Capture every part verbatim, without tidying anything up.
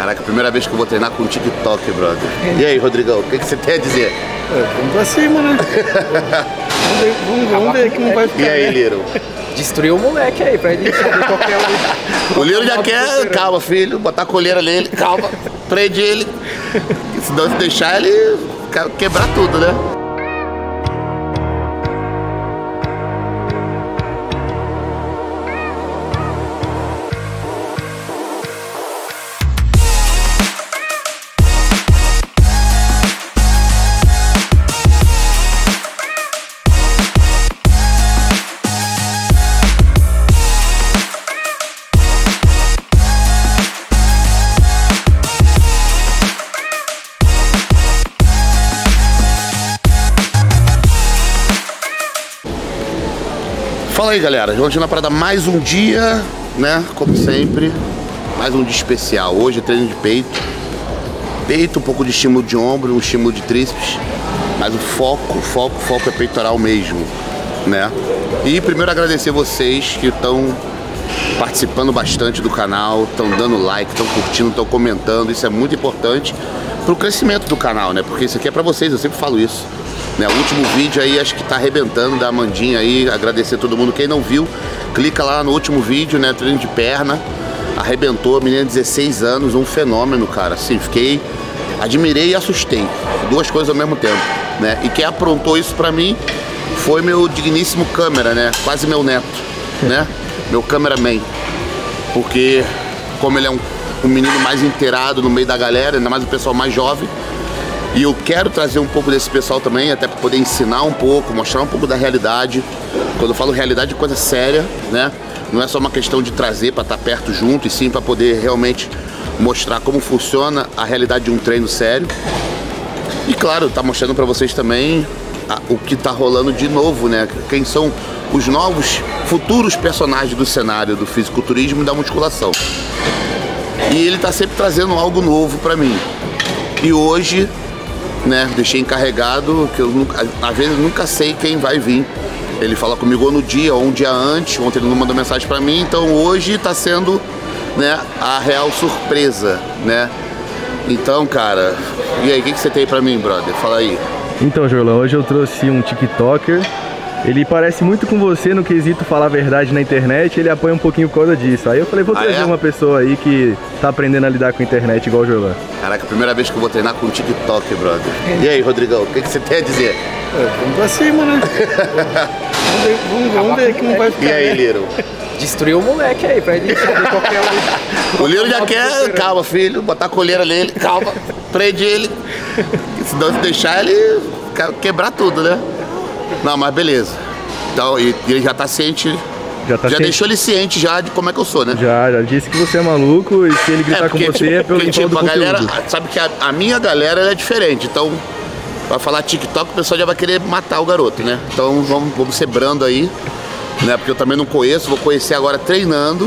Caraca, primeira vez que eu vou treinar com TikTok, brother. E aí, Rodrigão, o que, que você tem a dizer? É, vamos pra cima, né? vamos ver, vamos, vamos ver como vai ficar. E aí, Liro? Destruiu o moleque aí, pra ele saber qualquer um. O Liro já quer, calma, filho, botar a colheira nele, calma, prende ele. Senão se deixar ele quebrar tudo, né? Fala aí, galera, hoje na parada mais um dia, né, como sempre, mais um dia especial. Hoje é treino de peito, peito, um pouco de estímulo de ombro, um estímulo de tríceps, mas o foco, foco, foco é peitoral mesmo, né. E primeiro agradecer vocês que estão participando bastante do canal, estão dando like, estão curtindo, estão comentando, isso é muito importante pro crescimento do canal, né, porque isso aqui é pra vocês, eu sempre falo isso. Né, o último vídeo aí acho que tá arrebentando da Amandinha aí, agradecer a todo mundo. Quem não viu, clica lá no último vídeo, né, treino de perna, arrebentou, menina de dezesseis anos, um fenômeno, cara, assim, fiquei, admirei e assustei, duas coisas ao mesmo tempo, né, e quem aprontou isso pra mim foi meu digníssimo câmera, né, quase meu neto, né, meu cameraman, porque como ele é um, um menino mais inteirado no meio da galera, ainda mais o pessoal mais jovem, e eu quero trazer um pouco desse pessoal também, até para poder ensinar um pouco, mostrar um pouco da realidade. Quando eu falo realidade, é coisa séria, né? Não é só uma questão de trazer para estar perto junto, e sim para poder realmente mostrar como funciona a realidade de um treino sério. E claro, tá mostrando para vocês também a, o que tá rolando de novo, né? Quem são os novos futuros personagens do cenário do fisiculturismo e da musculação. E ele tá sempre trazendo algo novo para mim. E hoje, né, deixei encarregado, que eu nunca, às vezes eu nunca sei quem vai vir. Ele fala comigo ou no dia, ou um dia antes, ontem ele não mandou mensagem pra mim, então hoje tá sendo, né, a real surpresa, né? Então, cara, e aí, o que, que você tem pra mim, brother? Fala aí. Então, Jorlão, hoje eu trouxe um TikToker. Ele parece muito com você no quesito falar a verdade na internet, ele apoia um pouquinho por causa disso. Aí eu falei, vou trazer ah, é? uma pessoa aí que tá aprendendo a lidar com a internet igual o Jorlan. Caraca, primeira vez que eu vou treinar com TikTok, brother. E aí, Rodrigão, o que, que você tem a dizer? É, vamos pra cima, né? vamos ver, vamos, vamos ver como vai ficar. E aí, Liro? Destruiu o moleque aí, pra ele saber qualquer um. O Liro já quer, calma, filho, botar a colheira nele, calma, prende ele. Senão se deixar ele quebrar tudo, né? Não, mas beleza. Então, e ele já tá ciente, já, tá já ciente. deixou ele ciente já de como é que eu sou, né? Já, já disse que você é maluco e se ele gritar é porque, com você tipo, é pelo tipo, do a galera, sabe que a, a minha galera ela é diferente, então vai falar TikTok, o pessoal já vai querer matar o garoto, né? Então vamos, vamos ser brando aí, né? Porque eu também não conheço, vou conhecer agora treinando.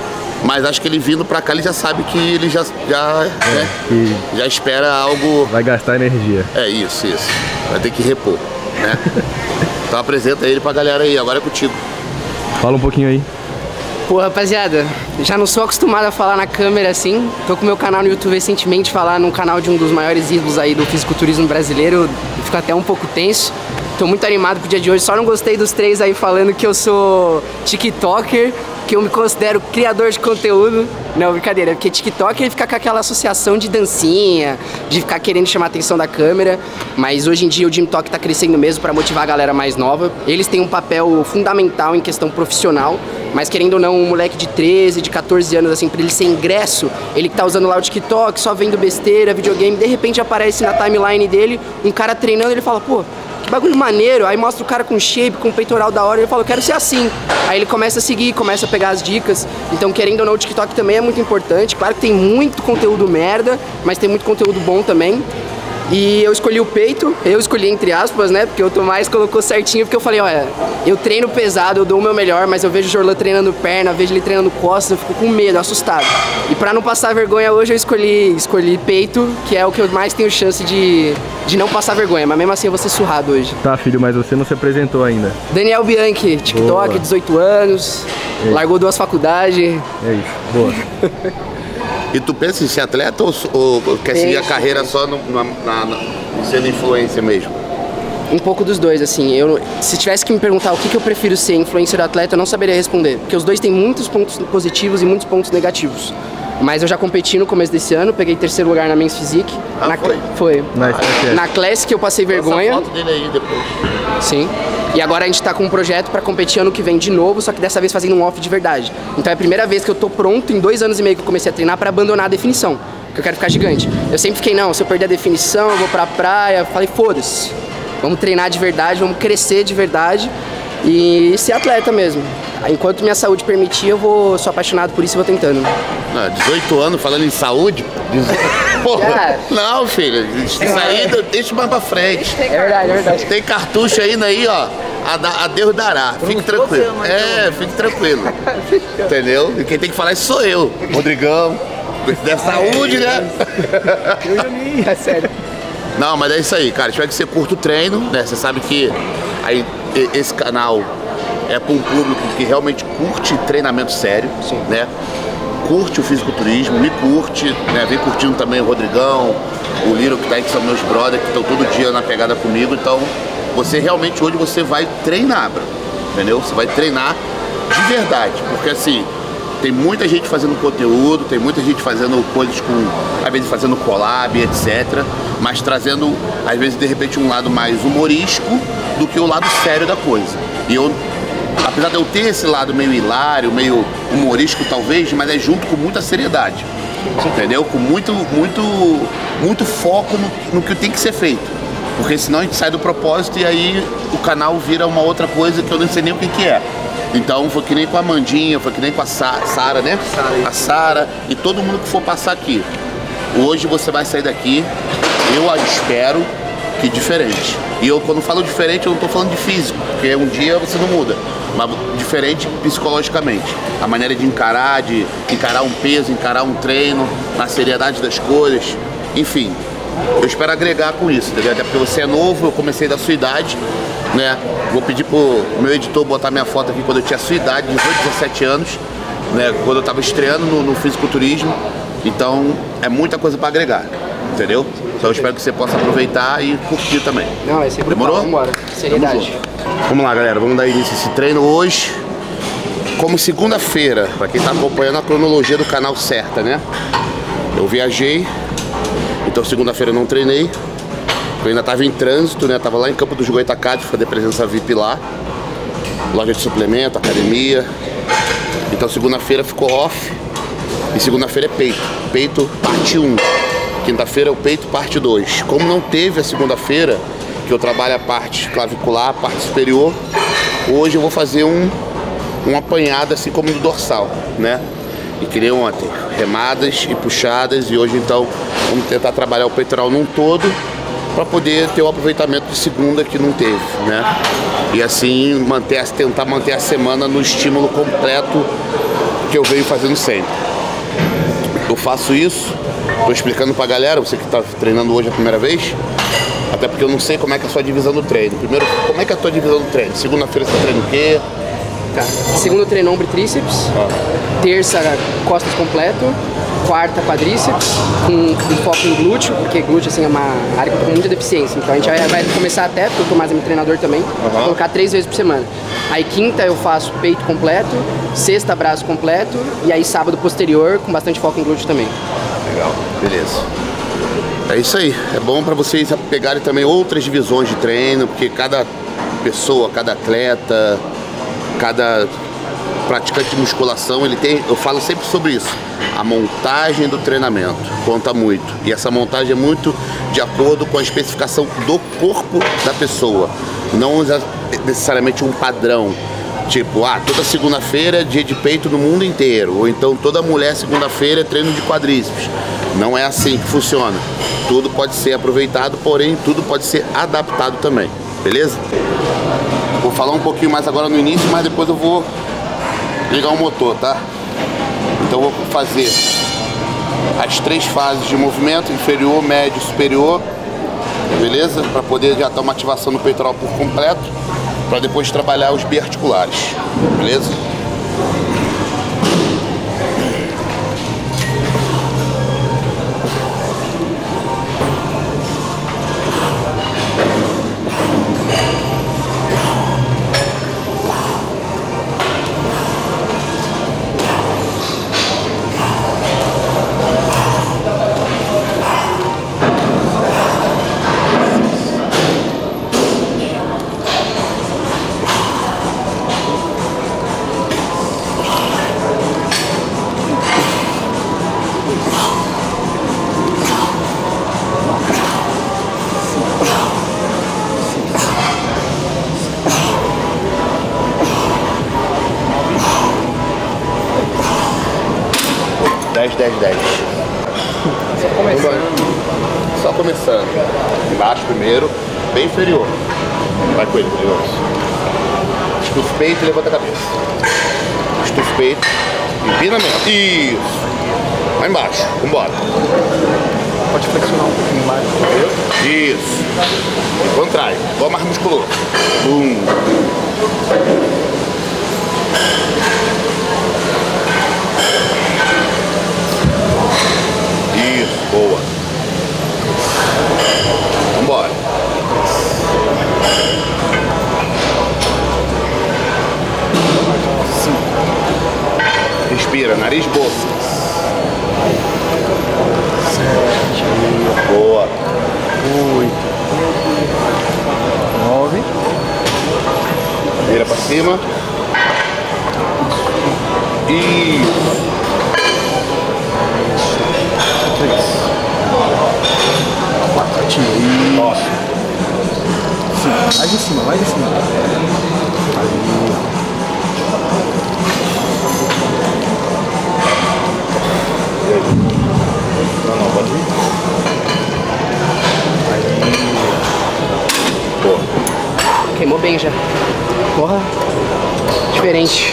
Mas acho que ele vindo pra cá, ele já sabe que ele já, já, é, né, que já espera algo... Vai gastar energia. É isso, isso. Vai ter que repor, né? Então apresenta ele pra galera aí, agora é contigo. Fala um pouquinho aí. Pô, rapaziada, já não sou acostumado a falar na câmera assim. Tô com o meu canal no YouTube recentemente, falar num canal de um dos maiores ídolos aí do fisiculturismo brasileiro. Eu fico até um pouco tenso. Tô muito animado pro dia de hoje, só não gostei dos três aí falando que eu sou TikToker, que eu me considero criador de conteúdo. Não, brincadeira, porque TikTok ele fica com aquela associação de dancinha, de ficar querendo chamar a atenção da câmera, mas hoje em dia o Gym Talk tá crescendo mesmo para motivar a galera mais nova. Eles têm um papel fundamental em questão profissional, mas querendo ou não, um moleque de treze, de quatorze anos, assim, pra ele ser ingresso, ele que tá usando lá o TikTok, só vendo besteira, videogame, de repente aparece na timeline dele um cara treinando, ele fala, pô, que bagulho maneiro, aí mostra o cara com shape, com peitoral da hora, ele fala, eu quero ser assim. Aí ele começa a seguir, começa a pegar as dicas. Então, querendo ou não, o TikTok também é muito importante. Claro que tem muito conteúdo merda, mas tem muito conteúdo bom também. E eu escolhi o peito, eu escolhi entre aspas, né, porque o Tomás colocou certinho, porque eu falei, olha, eu treino pesado, eu dou o meu melhor, mas eu vejo o Jorlan treinando perna, vejo ele treinando costas, eu fico com medo, assustado. E pra não passar vergonha hoje, eu escolhi, escolhi peito, que é o que eu mais tenho chance de, de não passar vergonha, mas mesmo assim eu vou ser surrado hoje. Tá, filho, mas você não se apresentou ainda. Daniel Bianchi, TikTok, boa. dezoito anos, é. Largou duas faculdades. É isso, boa. E tu pensa em ser atleta ou, ou quer seguir a carreira só no, na, na, na, sendo influência mesmo? Um pouco dos dois, assim. Eu, se tivesse que me perguntar o que, que eu prefiro ser, influencer ou atleta, eu não saberia responder. Porque os dois têm muitos pontos positivos e muitos pontos negativos. Mas eu já competi no começo desse ano, peguei terceiro lugar na Men's Physique. Ah, na, foi? Foi. Na, na Classic eu passei vergonha. Essa foto dele aí depois. Sim. E agora a gente tá com um projeto pra competir ano que vem de novo, só que dessa vez fazendo um off de verdade. Então é a primeira vez que eu tô pronto, em dois anos e meio que eu comecei a treinar, pra abandonar a definição. Porque eu quero ficar gigante. Eu sempre fiquei, não, se eu perder a definição, eu vou pra praia. Falei, foda-se. Vamos treinar de verdade, vamos crescer de verdade e ser atleta mesmo. Enquanto minha saúde permitir, eu vou, sou apaixonado por isso e vou tentando. Não, dezoito anos falando em saúde? Porra, não, filho, isso aí deixa mais pra frente. É verdade, é verdade. Tem cartucho ainda aí, ó. A, a Deus dará. Fique tranquilo. É, fique tranquilo. Entendeu? E quem tem que falar isso sou eu, Rodrigão. Da saúde, né? Eu já me, é sério. Não, mas é isso aí, cara. Espero que você curta o treino, né? Você sabe que aí, esse canal é para um público que realmente curte treinamento sério, sim, né? Curte o fisiculturismo, me curte, né? Vem curtindo também o Rodrigão, o Liro, que tá aí, que são meus brothers, que estão todo dia na pegada comigo. Então, você realmente hoje você vai treinar, bro, entendeu? Você vai treinar de verdade, porque assim, tem muita gente fazendo conteúdo, tem muita gente fazendo coisas com, às vezes fazendo collab, etcétera. Mas trazendo, às vezes, de repente, um lado mais humorístico do que o lado sério da coisa. E eu, apesar de eu ter esse lado meio hilário, meio humorístico talvez, mas é junto com muita seriedade, entendeu? Com muito, muito, muito foco no, no que tem que ser feito. Porque senão a gente sai do propósito e aí o canal vira uma outra coisa que eu não sei nem o que que é. Então foi que nem com a Amandinha, foi que nem com a Sara, né? A Sara e todo mundo que for passar aqui. Hoje você vai sair daqui, eu espero que diferente. E eu, quando falo diferente, eu não estou falando de físico, porque um dia você não muda, mas diferente psicologicamente. A maneira de encarar, de encarar um peso, encarar um treino, na seriedade das coisas, enfim. Eu espero agregar com isso, entendeu? Até porque você é novo, eu comecei da sua idade, né? Vou pedir pro meu editor botar minha foto aqui quando eu tinha a sua idade, dezoito, dezessete anos, né? Quando eu estava estreando no, no fisiculturismo. Então, é muita coisa para agregar, entendeu? Então eu espero que você possa aproveitar e curtir também. Não, esse é brutal. Demorou? Vamos embora. Seriedade. Vamos lá, galera. Vamos dar início a esse treino hoje. Como segunda-feira, para quem tá acompanhando a cronologia do canal certa, né? Eu viajei, então segunda-feira eu não treinei. Eu ainda tava em trânsito, né? Tava lá em Campo dos Goitacazes, fazer presença V I P lá. Loja de suplemento, academia. Então segunda-feira ficou off. E segunda-feira é peito. Peito parte um. Quinta-feira é o peito parte dois. Como não teve a segunda-feira, que eu trabalho a parte clavicular, a parte superior, hoje eu vou fazer um, um apanhado assim como no dorsal, né? E que nem ontem, remadas e puxadas. E hoje então vamos tentar trabalhar o peitoral num todo para poder ter o aproveitamento de segunda que não teve, né? E assim manter, tentar manter a semana no estímulo completo que eu venho fazendo sempre. Eu faço isso, tô explicando pra galera, você que tá treinando hoje a primeira vez, até porque eu não sei como é que é a sua divisão do treino. Primeiro, como é que é a tua divisão do treino? Segunda-feira você treina o quê? Tá. Segunda eu treino ombro e tríceps, ah. Terça costas completo, quarta quadríceps, com, com foco em glúteo, porque glúteo assim, é uma área com muita deficiência, então a gente vai, vai começar até, porque eu tô mais meu treinador também, uhum. Colocar três vezes por semana. Aí quinta eu faço peito completo, sexta braço completo, e aí sábado posterior com bastante foco em glúteo também. Legal, beleza. É isso aí, é bom para vocês pegarem também outras divisões de treino, porque cada pessoa, cada atleta, cada praticante de musculação, ele tem, eu falo sempre sobre isso, a montagem do treinamento conta muito, e essa montagem é muito de acordo com a especificação do corpo da pessoa, não necessariamente um padrão, tipo, ah, toda segunda-feira é dia de peito no mundo inteiro, ou então toda mulher segunda-feira é treino de quadríceps. Não é assim que funciona, tudo pode ser aproveitado, porém tudo pode ser adaptado também, beleza? Vou falar um pouquinho mais agora no início, mas depois eu vou ligar o motor, tá? Então eu vou fazer as três fases de movimento, inferior, médio, superior, beleza? Para poder já dar uma ativação no peitoral por completo, para depois trabalhar os biarticulares, beleza? dez, dez. Só começando. Só começando. Embaixo primeiro, bem inferior. Vai com ele, curioso. Estufa o peito e levanta a cabeça. Estufa o peito, empina mesmo. Isso. Vai embaixo, vambora. Pode flexionar um pouquinho mais. Isso. E contrai. Igual mais musculoso. Um. Isso, boa. Vambora. Respira, nariz, boca. Sete. Boa. Oito. Nove. Vira pra cima. Isso. Três. Quatro. Ativa. Nossa. Cinco. Mais em cima, mais em cima. Aí. Não, não, pode ir. Boa. Queimou bem já. Porra. Diferente.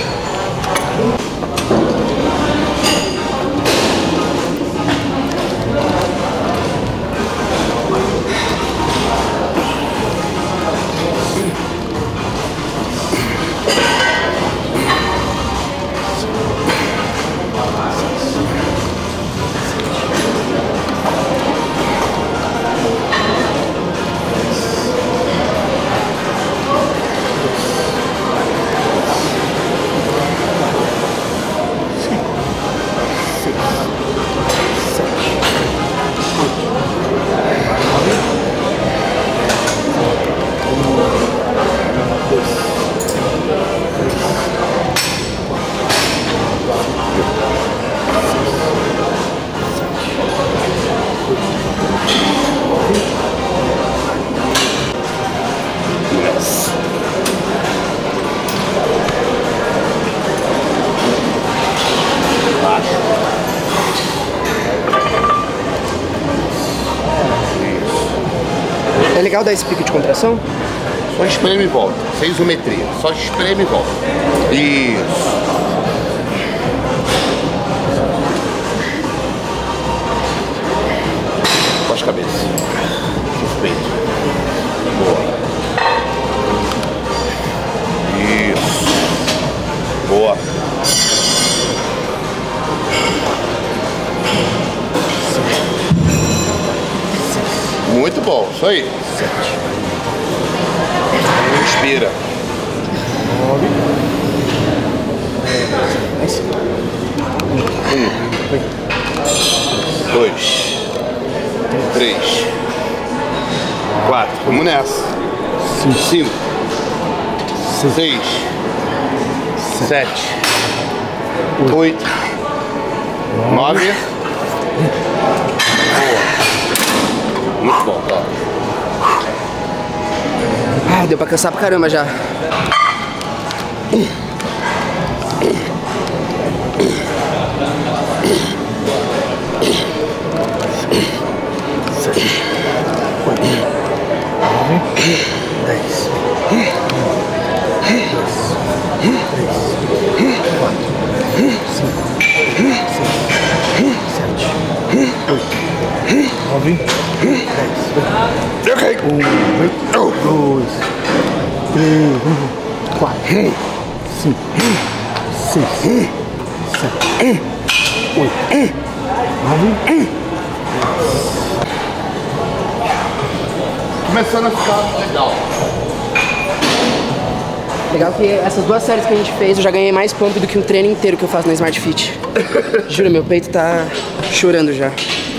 É legal dar esse pico de contração? Só espreme e volta. Sem isometria. Só espreme e volta. Isso. Baixa a cabeça. Suspeito. Boa. Isso. Boa. Muito bom. Isso aí. Sete. Respira. Nove. Dez. Um. Dois. Três. Quatro. Vamos nessa. Cinco. Seis. Sete. Oito. Nove. Boa. Muito bom, tá? Ah, deu pra cansar pra caramba já. Sete. Oito. Nove. Dez. Dois. Três. Quatro. Cinco. Seis. Sete. Oito. Nove. Dez. Ok. Um. Dois. Três. Quatro. Cinco. Seis. Sete. Oito. Nove. Começando a ficar legal. Legal que essas duas séries que a gente fez, eu já ganhei mais pump do que um treino inteiro que eu faço na Smart Fit. Juro, meu peito tá chorando já.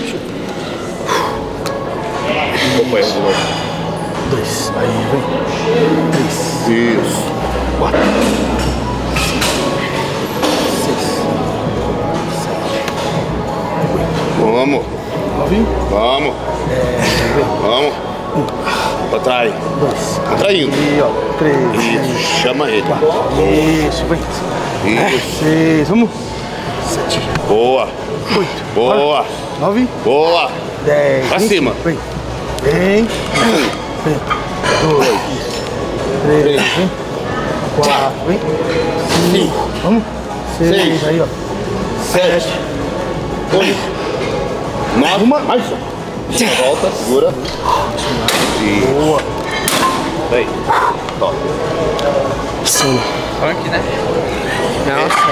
Acompanha de novo. Dois. Aí vem. Três. Isso. Quatro. Cinco. Seis. Sete. Vamos. Nove. Vamos. Vamos. Contrai. Dois. Contraindo. E ó. Três. Isso. Chama ele. Quatro. Isso. Vem. Isso. Seis. Vamos. sete. Boa. oito. Boa. nove. Boa. dez. Pra cima. Vem. Vem. Vem. dois. três. Vem. quatro. Vem. cinco. Vamos. seis. Aí, ó. sete. oito. nove. Uma. Mais um. Volta, segura. Boa. Vem. Top. Sim. Funk, né? Nossa.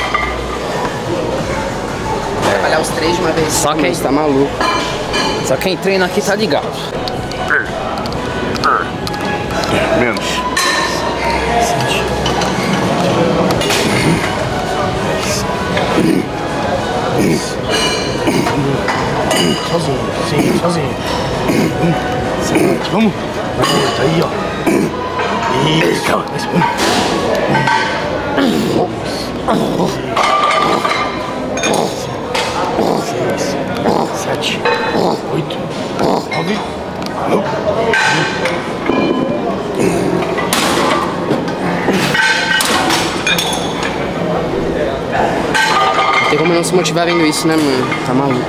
Vai trabalhar os três de uma vez. Só quem- Você tá maluco. Só quem treina aqui tá ligado. Menos. Sozinho. Sim, sozinho. sete. Vamos. Vamos. Aí, ó. Isso. Isso. Seis. Sete. Oito. Nove. Não tem como não se motivar vendo isso, né, mano? Tá maluco.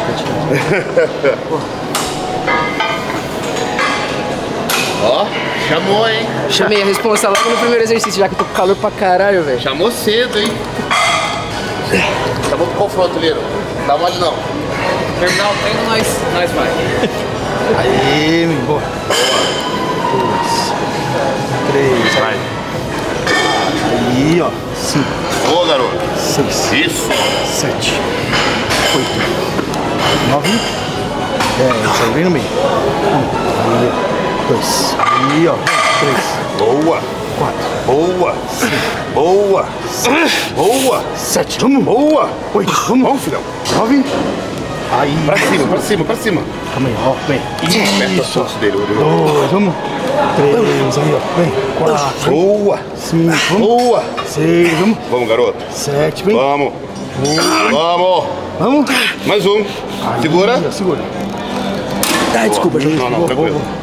Ó, chamou, hein? Chamei a responsa logo no primeiro exercício, já que eu tô com calor pra caralho, velho. Chamou cedo, hein? Chamou pro confronto, Liro. Dá mole não. Terminar o treino, nós, nós vai. Aí, meu. Boa. Dois. Três. Vai. Aí, ó. Cinco. Boa, garoto. Seis. Isso. Sete. Oito. Nove. Dez. Aí vem no meio. Um. Aí, dois. Aí, ó. Três. Boa. Quatro. Boa. Boa. Boa. Sete. Vamos. Boa. Oito. Vamos. Vamos, filhão. Nove. Aí. Pra cima, pra cima, pra cima. Calma aí, ó. Vem. Aperta o Isso. pulso dele, Rodrigo. Dois. Vamos. Três. Aí, ó. Vem. Quatro. Boa. Cinco. Vamos. Boa. Seis. Vamos. Vamos, garoto. Sete. Vem. Vamos. Vamos. Vamos. Mais um. Segura. Aí, ó, segura. Ah, desculpa, gente. Não, não, Vou, tranquilo. vou,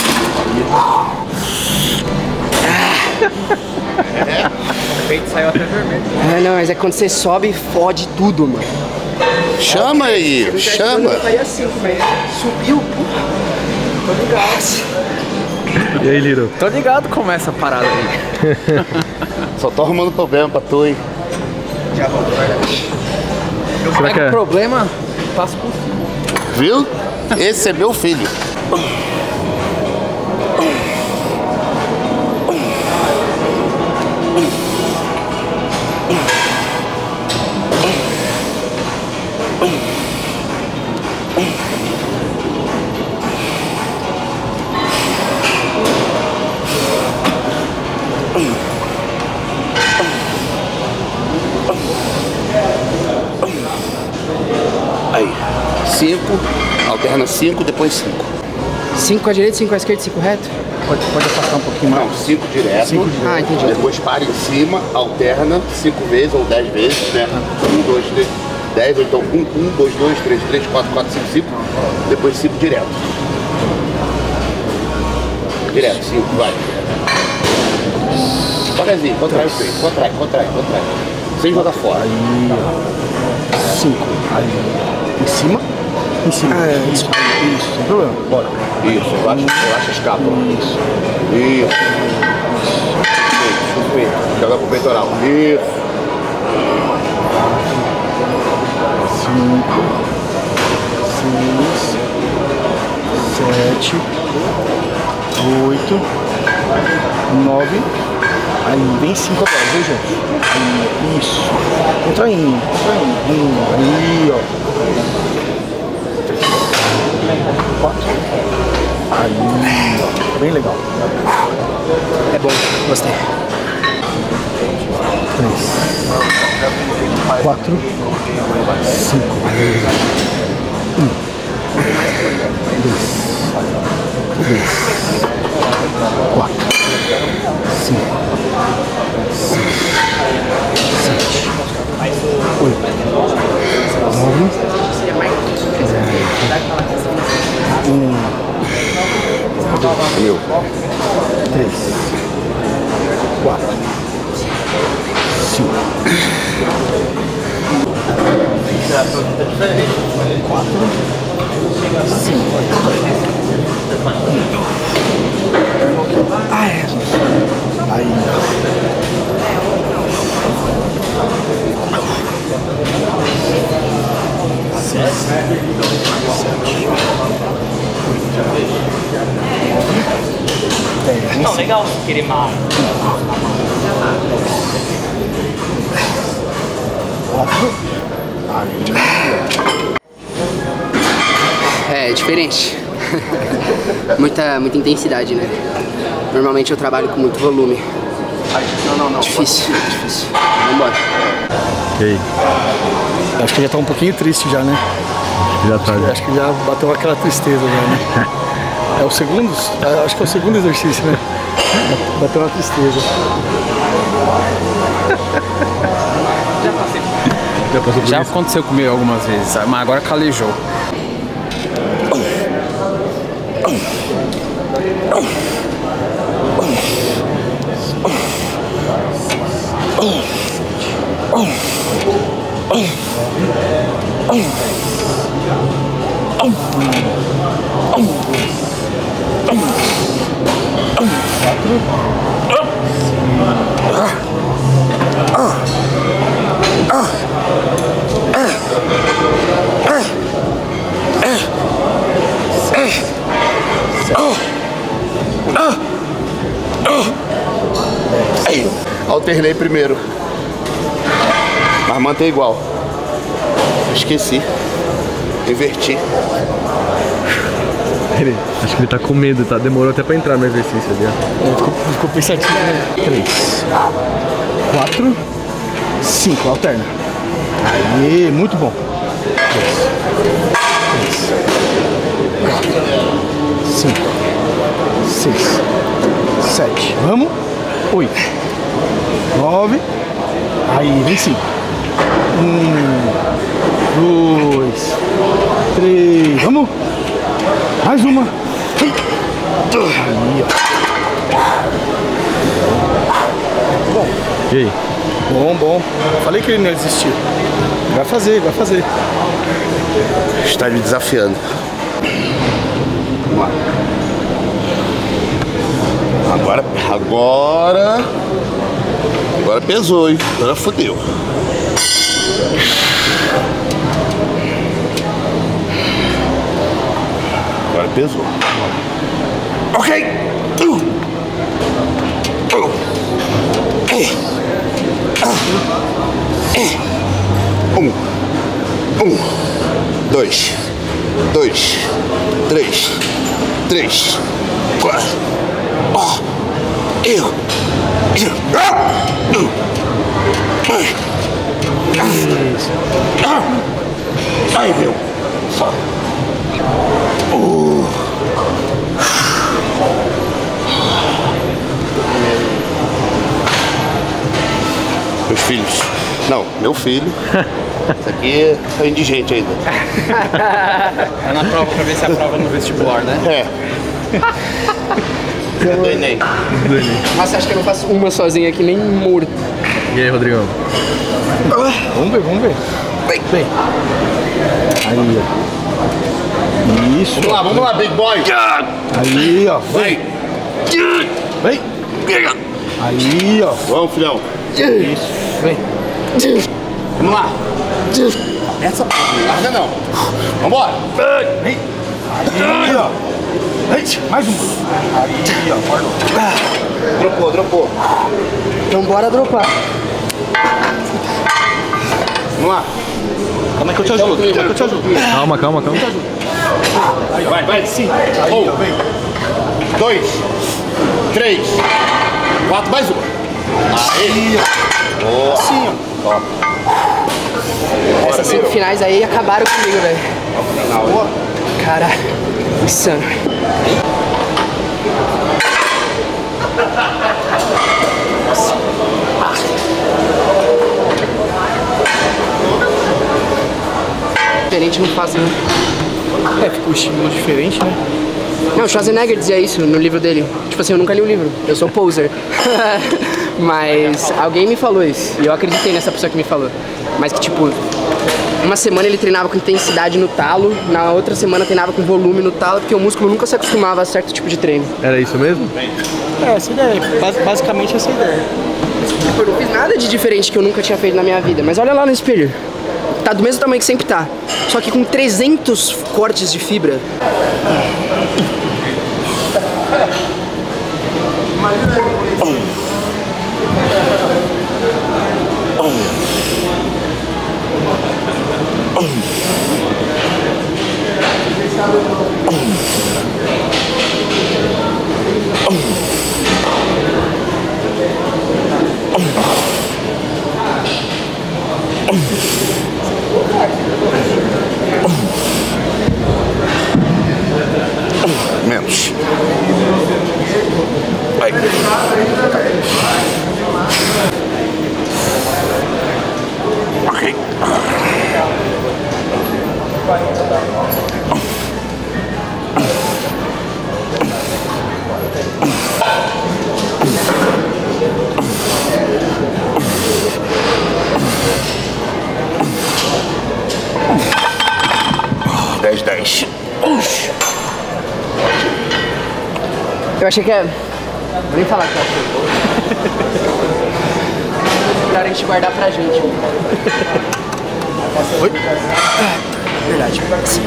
O peito saiu até vermelho. Ah, não, mas é quando você sobe, fode tudo, mano. Chama aí. Chama. Eu caí assim, velho. Subiu, porra. Tô ligado. E aí, Liro? Tô ligado como é essa parada aí. Só tô arrumando problema pra tu, hein? Já volto, vai lá. Eu Será que pego é? o problema, passo por cima. Viu? Esse é meu filho. Aí. Cinco. Alterna cinco, depois cinco. Cinco com a direita, cinco com a esquerda, cinco reto? Pode, pode afastar um pouquinho mais. Não, cinco direto. Cinco direto. Ah, entendi. Depois para em cima, alterna cinco vezes ou dez vezes, né? Um, dois, três, dez, ou então um, um, dois, dois, três, três, quatro, quatro, cinco, cinco. Depois cinco direto. Direto, cinco, vai. Devagarzinho, contrai o peito, contrai, contrai, contrai. Sem jogar fora. Aí, ó. Cinco. Aí. Em cima. Em cima. Isso. Isso, sem problema. Bora. Isso, relaxa, relaxa a escápula. Isso. Isso. Peito, peito. Joga pro peitoral. Isso. Cinco. Seis. Sete. Oito. Nove. Aí vem cinco agora, vem junto. Aí, isso. Contraindo, contraindo. Um. Aí, ó. Quatro. Aí, ó. Bem legal. É bom, gostei. Três. Quatro. Cinco. Um. Dois. Três. Quatro. Cinco. Seis. Sete. Oito. Nove. Um. Meu. Três. Quatro. Cinco. Quatro. Cinco. Ah, é. Aí. Seis. Sete. Dez. Não, legal querer mal. Quatro. É, é diferente. muita, muita intensidade, né? Normalmente eu trabalho com muito volume. Não, não, não. Difícil, difícil. Vambora. Ok. Acho que já tá um pouquinho triste já, né? Já tá. Já. Acho que já bateu aquela tristeza já, né? É o segundo? Acho que é o segundo exercício, né? Bateu uma tristeza. Já passei. Já passou por Já isso? aconteceu comigo algumas vezes, mas agora calejou. Alternei primeiro, mas mantém igual. Esqueci. Inverti. Ele, acho que ele tá com medo, tá? Demorou até pra entrar no exercício ali, ó. Ficou, ficou pensativo, né? Três. Quatro. Cinco. Alterna. Aí, muito bom. Dois. Três. Quatro. Cinco. Seis. Sete. Vamos. Oito. Nove. Aí, vem cinco. Um. Dois. Três. Vamos. Mais uma. Aí, ó. Bom. E aí? Bom, bom. Falei que ele não ia desistir. Vai fazer, vai fazer. Está me desafiando. Vamos lá. Agora, agora... Agora pesou, hein? Agora fodeu. Agora pesou. Ok! Uh. Uh. Eh. Ah. Eh. Um. Um. Dois. Dois. Três. Três. Quatro. Oh. Eu. Eu. Ah. Uh. Ai. Ah. Ai, meu. Só. Uh. Meus filhos. Não, meu filho. Isso aqui é indigente ainda. É na prova pra ver se aprova no vestibular, né? É. É do Enem. Nossa, acho que eu não faço uma sozinha aqui, nem morto. E aí, Rodrigão? Vamos ver, vamos ver. Vem. Vem. Aí, ó. Isso. Vamos lá, vamos lá, big boy. Aí, ó. Vem. Vem. Vem. Aí, ó. Vamos, filhão. Isso. Vem. Vamos lá. Essa porra, não larga não. Vambora. Vem. Aí, ó. Vem. Mais uma. Aí, ó. Guardou. Dropou, dropou. Então bora dropar. Vamos lá. Calma aí que eu te ajudo. Calma que eu te ajudo. Calma, calma, calma. Aí, vai, vai. Sim. Aí, Um. ó. Vem. Dois. Três. Quatro, mais uma. Aí. Boa. Sim, ó. Top. Essas cinco finais aí acabaram comigo, velho. Boa. Caralho, insano. Diferente não faz, né? É, ficou o estímulo diferente, né? Não, o Schwarzenegger dizia isso no livro dele. Tipo assim, eu nunca li o livro, eu sou poser. Mas alguém me falou isso, e eu acreditei nessa pessoa que me falou. Mas que tipo, uma semana ele treinava com intensidade no talo, na outra semana treinava com volume no talo, porque o músculo nunca se acostumava a certo tipo de treino. Era isso mesmo? É, essa ideia. Basicamente essa ideia. Eu não fiz nada de diferente que eu nunca tinha feito na minha vida, mas olha lá no espelho. Tá do mesmo tamanho que sempre tá, só que com trezentos cortes de fibra. Menos. Vai. Ok. dez, dez. Eu achei que é... Vou nem falar que eu achei. Pra gente guardar pra gente. Oi? Verdade.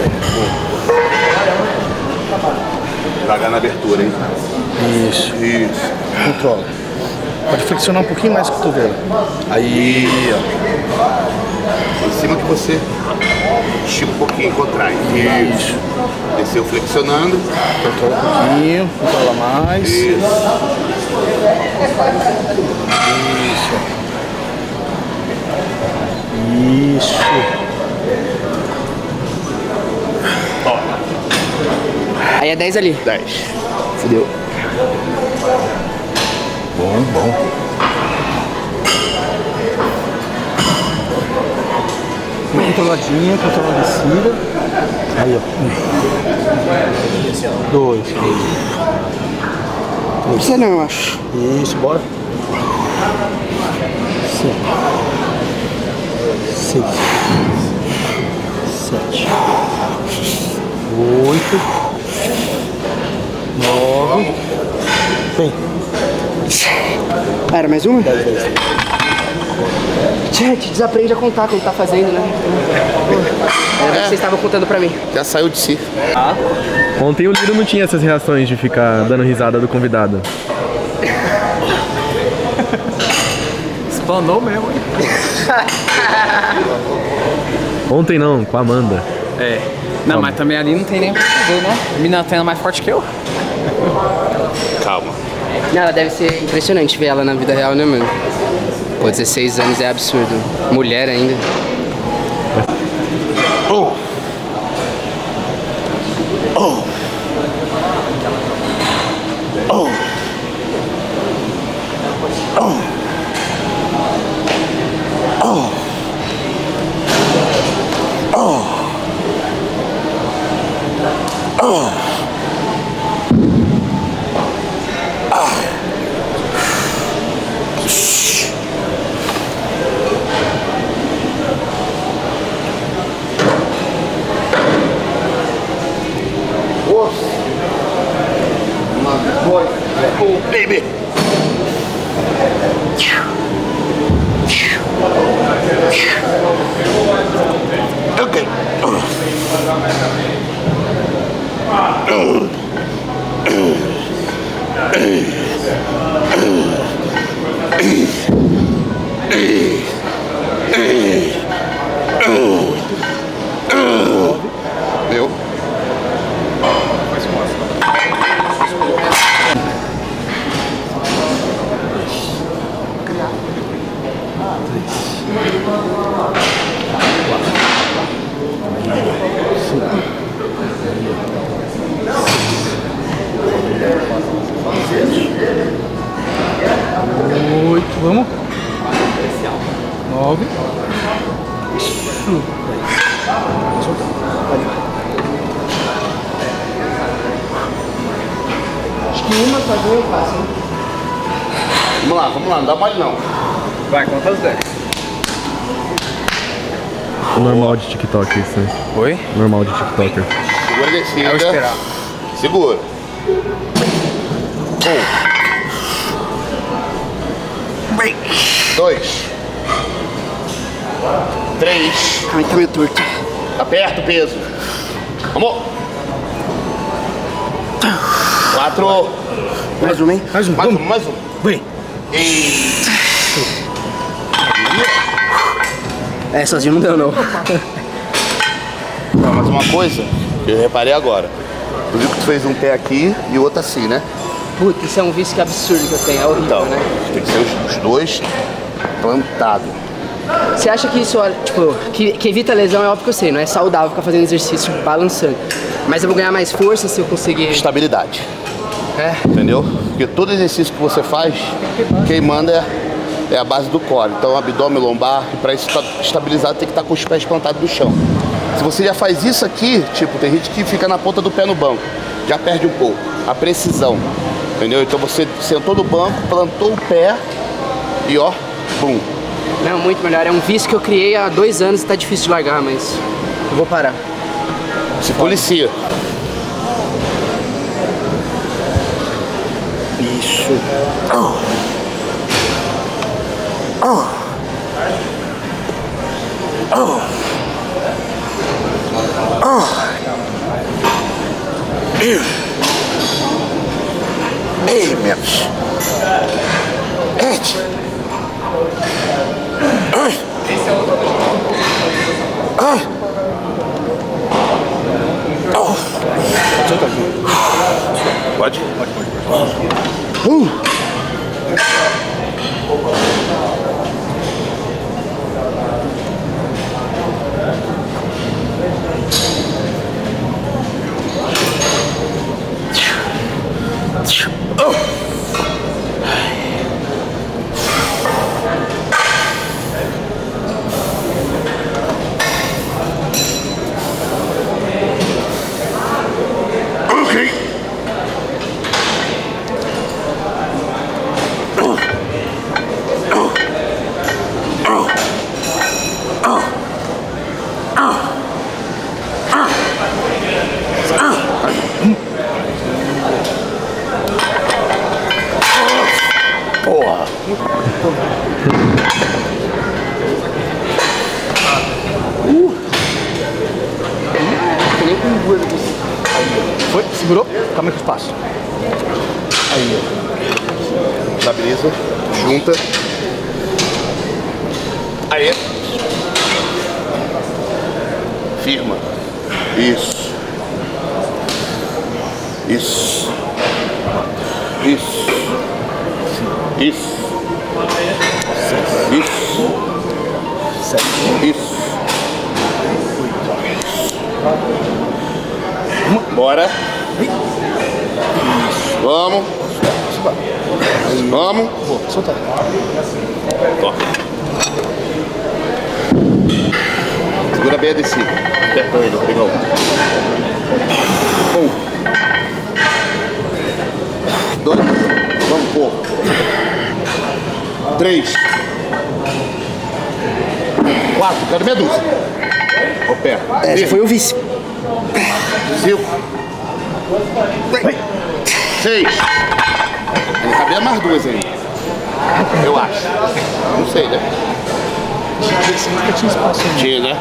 Devagar na abertura, hein? Isso. Isso. Controla. Pode flexionar um pouquinho mais o cotovelo. Aí, ó. Em cima que você estica um pouquinho, contrai. Isso. Desceu flexionando. Controla um pouquinho, controla mais. Isso. Isso. Isso. Ó. Aí é dez ali. dez. Fudeu. Bom, bom. Uma controladinha, controla a descida. Aí, ó. Um. Dois. Não precisa não, eu acho. Isso, bora. Cinco. Seis. Sete. Oito. Nove. Vem. Era mais uma? Dez, dez. Gente, desaprende a contar quando tá fazendo, né? Era o que vocês estavam contando pra mim. Já saiu de si. Ontem o Liro não tinha essas reações de ficar dando risada do convidado. Espanou mesmo, hein? Ontem não, com a Amanda. É. Não, mas também ali não tem nem pra fazer, né? A mina tá mais forte que eu. Calma. Não, ela deve ser impressionante ver ela na vida real, né, mano? Pô, dezesseis anos é absurdo. Mulher ainda. Oh. Oh. Oh. Oh. Oh. Oh. Oh. Boy, cool, baby. Okay. Deu. Oito, vamos. Nove. Isso. Acho que uma sozinha eu faço, hein? Vamos lá, vamos lá, não dá mole não. Vai, conta as dez. O normal de TikTok, isso aí. Oi? Normal de TikToker. Segura a descida. É o esperar. Segura. Um. Dois. Três. Ai, tá meio torto. Aperta o peso. Vamos. Quatro. Mais um, hein? Mais um, Mais um, vamos. mais um. Vem. É, sozinho não deu, não. Não, mas uma coisa que eu reparei agora. Tu viu que tu fez um pé aqui e o outro assim, né? Puta, isso é um vício que absurdo que eu tenho. É horrível, Então, né? tem que ser os, os dois plantados. Você acha que isso, tipo, que, que evita lesão? É óbvio que eu sei, não é saudável ficar fazendo exercício balançando. Mas eu vou ganhar mais força se eu conseguir... Estabilidade. É. Entendeu? Porque todo exercício que você faz, quem manda é, é a base do core. Então, abdômen, lombar, e para isso estar estabilizado tem que estar com os pés plantados no chão. Se você já faz isso aqui, tipo, tem gente que fica na ponta do pé no banco, já perde um pouco a precisão, entendeu? Então você sentou no banco, plantou o pé e ó, bum. Não, muito melhor. É um vício que eu criei há dois anos e tá difícil de largar, mas eu vou parar. Se policia. Isso. Oh. Oh. Oh. Oh. Ei, menos. Ed. Ai. Ai. Oh. Pode? Uh. Porra. Uh. Tem nem como gordo disso. Foi? Segurou? Calma aí que eu passo. Aí, ó. Estabiliza. Junta. Aí. Firma. Isso. Isso. Isso. Isso. Isso. Isso. Bora. Vamos. Vamos. Solta. Ó. Segura bem a descida. Apertando, legal. Um. Dois. Vamos, pô. Três. Quatro. Quero meia dúzia. O pé. Esse foi o vício. Cinco. Seis. Ele cabia mais duas ainda. Eu acho. Não sei, né? Tinha espaço. Tinha, né?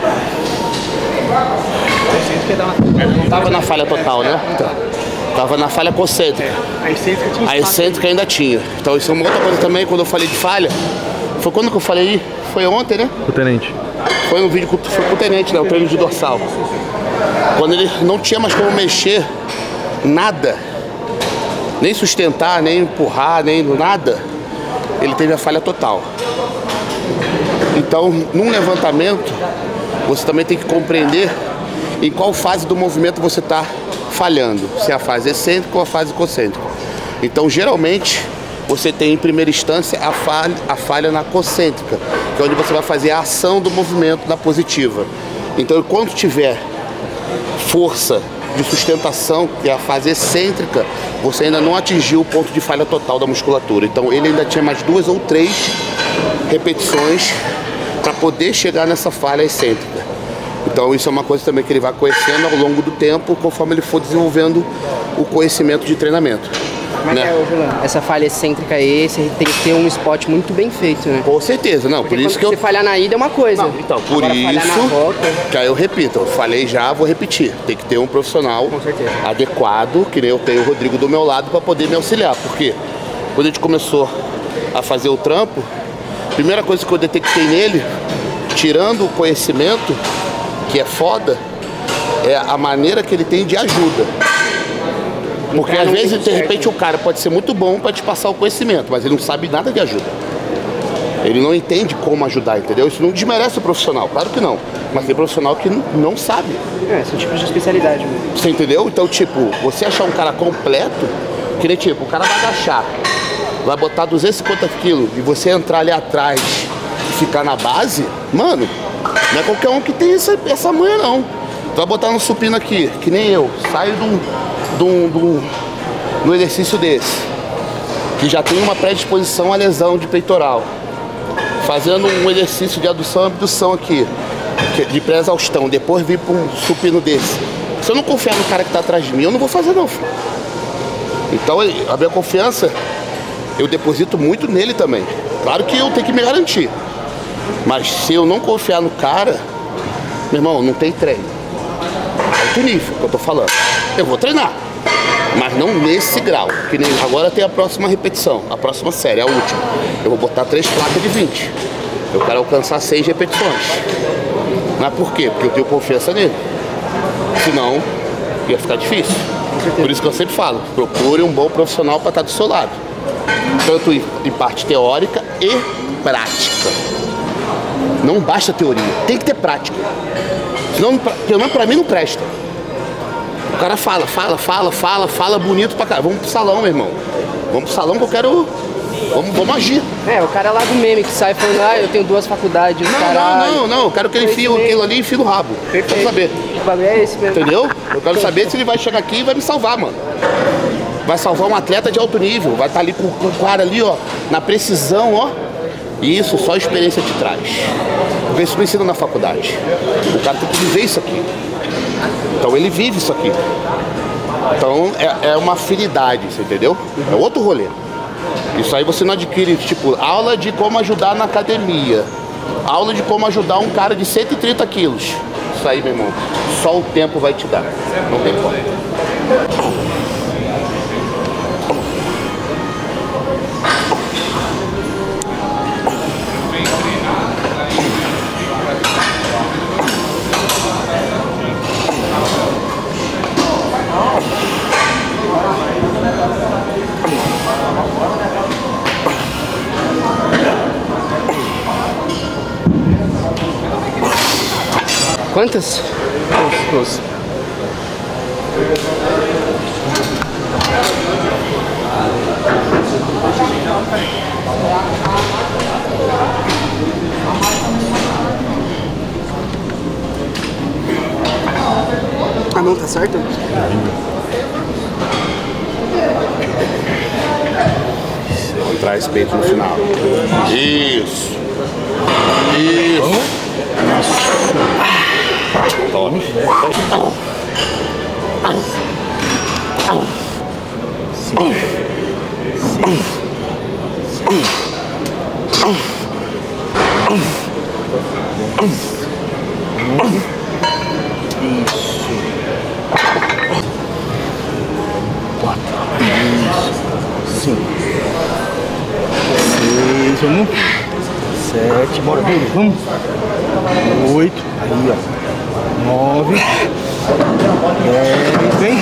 Não tava na falha total, né? Tava na falha concêntrica. A excêntrica tinha A excêntrica ainda tinha. Então isso é uma outra coisa também, quando eu falei de falha. Foi quando que eu falei aí? Foi ontem, né? O tenente. Foi no vídeo que foi com o tenente, né? O treino de dorsal. Quando ele não tinha mais como mexer nada, nem sustentar, nem empurrar, nem nada, ele teve a falha total. Então, num levantamento, você também tem que compreender em qual fase do movimento você está falhando. Se é a fase excêntrica ou a fase concêntrica. Então, geralmente, você tem em primeira instância a falha, a falha na concêntrica, que é onde você vai fazer a ação do movimento na positiva. Então, enquanto tiver força de sustentação, que é a fase excêntrica, você ainda não atingiu o ponto de falha total da musculatura. Então, ele ainda tinha mais duas ou três repetições para poder chegar nessa falha excêntrica. Então isso é uma coisa também que ele vai conhecendo ao longo do tempo, conforme ele for desenvolvendo o conhecimento de treinamento. Mas né? é, Juliano, essa falha excêntrica aí, você tem que ter um spot muito bem feito, né? Com certeza, não, Porque por isso que você eu... falhar na ida é uma coisa. Não, então, por Agora, falhar isso na volta... que aí eu repito, eu falei já, vou repetir. Tem que ter um profissional Com certeza. adequado, que nem eu tenho o Rodrigo do meu lado, para poder me auxiliar. Porque quando a gente começou a fazer o trampo, a primeira coisa que eu detectei nele, tirando o conhecimento, que é foda, é a maneira que ele tem de ajuda. Porque às vezes, de repente, o cara pode ser muito bom para te passar o conhecimento, mas ele não sabe nada de ajuda. Ele não entende como ajudar, entendeu? Isso não desmerece o profissional, claro que não. Mas tem profissional que não sabe. É, são tipos de especialidade mesmo. Você entendeu? Então, tipo, você achar um cara completo, que nem tipo, o cara vai agachar, vai botar duzentos e cinquenta quilos e você entrar ali atrás e ficar na base, mano, não é qualquer um que tem essa, essa manha, não. Tu vai botar no supino aqui, que nem eu, saio de um, de um, de um, de um exercício desse, que já tem uma predisposição à lesão de peitoral, fazendo um exercício de adução e abdução aqui, de pré-exaustão, depois vir para um supino desse. Se eu não confiar no cara que tá atrás de mim, eu não vou fazer não, filho. Então a minha confiança, eu deposito muito nele também. Claro que eu tenho que me garantir. Mas se eu não confiar no cara, meu irmão, não tem treino. Alto nível que eu tô falando. Eu vou treinar, mas não nesse grau. Que nem agora tem a próxima repetição, a próxima série, a última. Eu vou botar três placas de vinte. Eu quero alcançar seis repetições. Mas por quê? Porque eu tenho confiança nele. Senão, ia ficar difícil. Por isso que eu sempre falo, procure um bom profissional para estar do seu lado. Tanto em parte teórica e prática. Não basta teoria, tem que ter prática. Senão, pelo menos pra mim, não presta. O cara fala, fala, fala, fala, fala bonito pra caralho. Vamos pro salão, meu irmão. Vamos pro salão que eu quero... Vamos, vamos agir. É, o cara lá do meme que sai falando, ah, eu tenho duas faculdades, Não, caralho. não, não, não. Eu quero que ele enfie aquilo ali e enfie no rabo. Perfeito. Quero saber. O bagulho é esse mesmo. Entendeu? Eu quero saber se ele vai chegar aqui e vai me salvar, mano. Vai salvar um atleta de alto nível. Vai estar ali com, com o cara ali, ó, na precisão, ó. E isso só a experiência te traz. Porque isso não ensina na faculdade. O cara tem que viver isso aqui. Então ele vive isso aqui. Então é, é uma afinidade, você entendeu? É outro rolê. Isso aí você não adquire, tipo, aula de como ajudar na academia. Aula de como ajudar um cara de cento e trinta quilos. Isso aí, meu irmão, só o tempo vai te dar. Não tem como. Quantas? Doze. Ah não, tá certo? Traz peito no final. Isso. Isso. Tome. Sim. Isso. Quatro. Isso. Cinco. Seis. Vamos. Sete. Bora, vamos. Vamos. Oito. Aí, ó. Nove. Dez. Vem.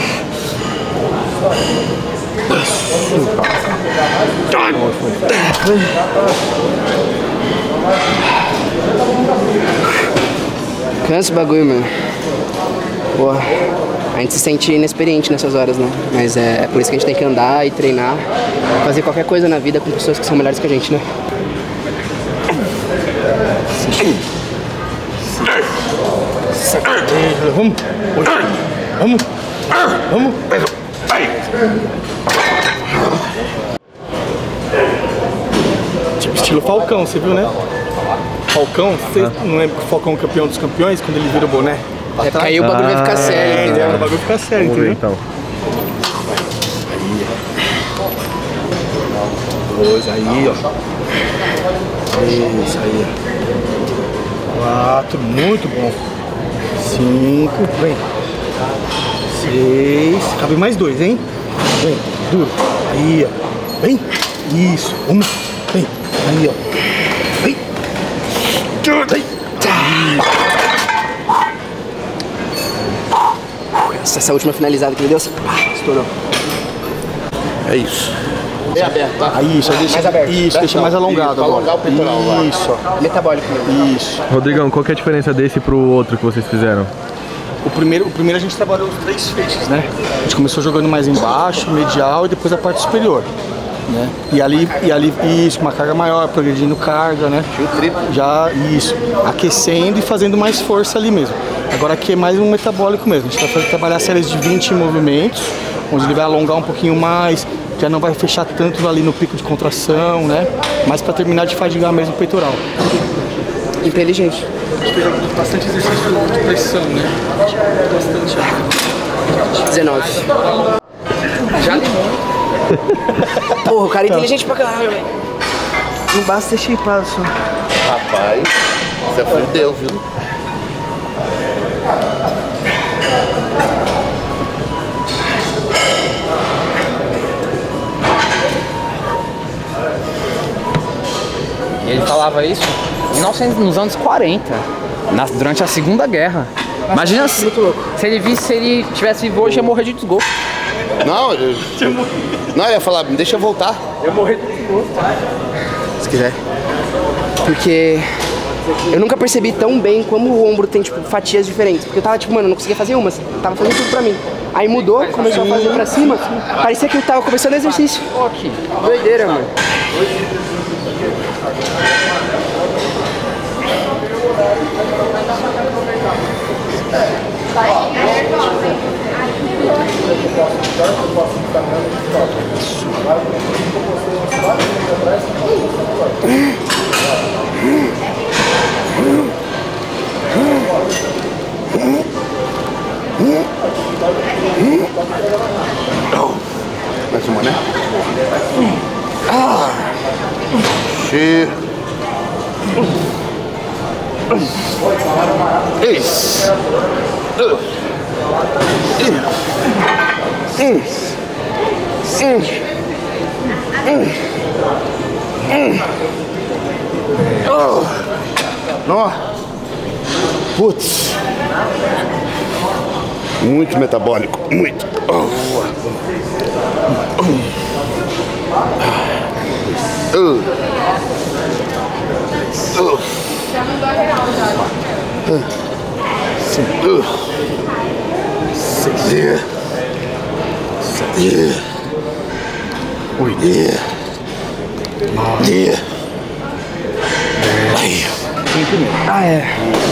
Cansa o bagulho, mano. Porra. A gente se sente inexperiente nessas horas, né? Mas é por isso que a gente tem que andar e treinar, fazer qualquer coisa na vida com pessoas que são melhores que a gente, né? Vamos. Vamos. Vamos. Tipo estilo Falcão, você viu, né? Falcão, você ah. não lembra que o Falcão é campeão dos campeões, quando ele vira o boné? É porque aí o bagulho ah, vai ficar sério, é, entendeu? O bagulho fica sério, Vamos entendeu? ver, então. Dois, aí, ó. Isso aí. Quatro, muito bom. Cinco, vem. Seis, cabe mais dois, hein? Vem, duro. Aí, ó. Vem. Isso, uma. Vem. Aí, ó. Vem. Vem. Essa, essa última finalizada que ele deu, pá, estourou. É isso. Bem aberto, tá? Aí, isso, deixa, mais aberto. Isso, Aberto, deixa não. mais alongado Isso, agora. alongar o peitoral lá. Isso, ó. Metabólico mesmo. Isso. Rodrigão, qual que é a diferença desse pro outro que vocês fizeram? O primeiro, o primeiro a gente trabalhou os três feixes, né? A gente começou jogando mais embaixo, medial e depois a parte superior. Né? E ali, e ali, isso, uma carga maior, progredindo carga, né? Já, isso, aquecendo e fazendo mais força ali mesmo. Agora aqui é mais um metabólico mesmo. A gente vai fazer, trabalhar séries de vinte movimentos, onde ele vai alongar um pouquinho mais, já não vai fechar tanto ali no pico de contração, né? Mas para terminar de fadigar mesmo o peitoral. Inteligente. A gente fez bastante exercício de pressão, né? Bastante. dezenove. Já limou. Porra, o cara é inteligente pra caralho, velho. Não basta ter chipado só. Rapaz, você fudeu, viu? Ele falava isso em novecentos, nos anos quarenta, na, durante a Segunda Guerra. Imagina se, se ele visse, se ele tivesse vivo hoje, ia morrer de desgosto. Não, eu, não, eu ia falar, deixa eu voltar. Eu morri de desgosto. Se quiser. Porque eu nunca percebi tão bem como o ombro tem, tipo, fatias diferentes. Porque eu tava, tipo, mano, eu não conseguia fazer uma, tava fazendo tudo pra mim. Aí mudou, começou a fazer pra cima, parecia que eu tava começando o exercício. Ok. Doideira, mano. Mais uma, né? Ah! Cheio. Isso. Nó. Putz. Muito metabólico, muito. Oh. Uh. Uh. Sim. Uh. Seis. Yeah. Yeah. Oito. Yeah. Nove. Yeah. Dez. Ah, é.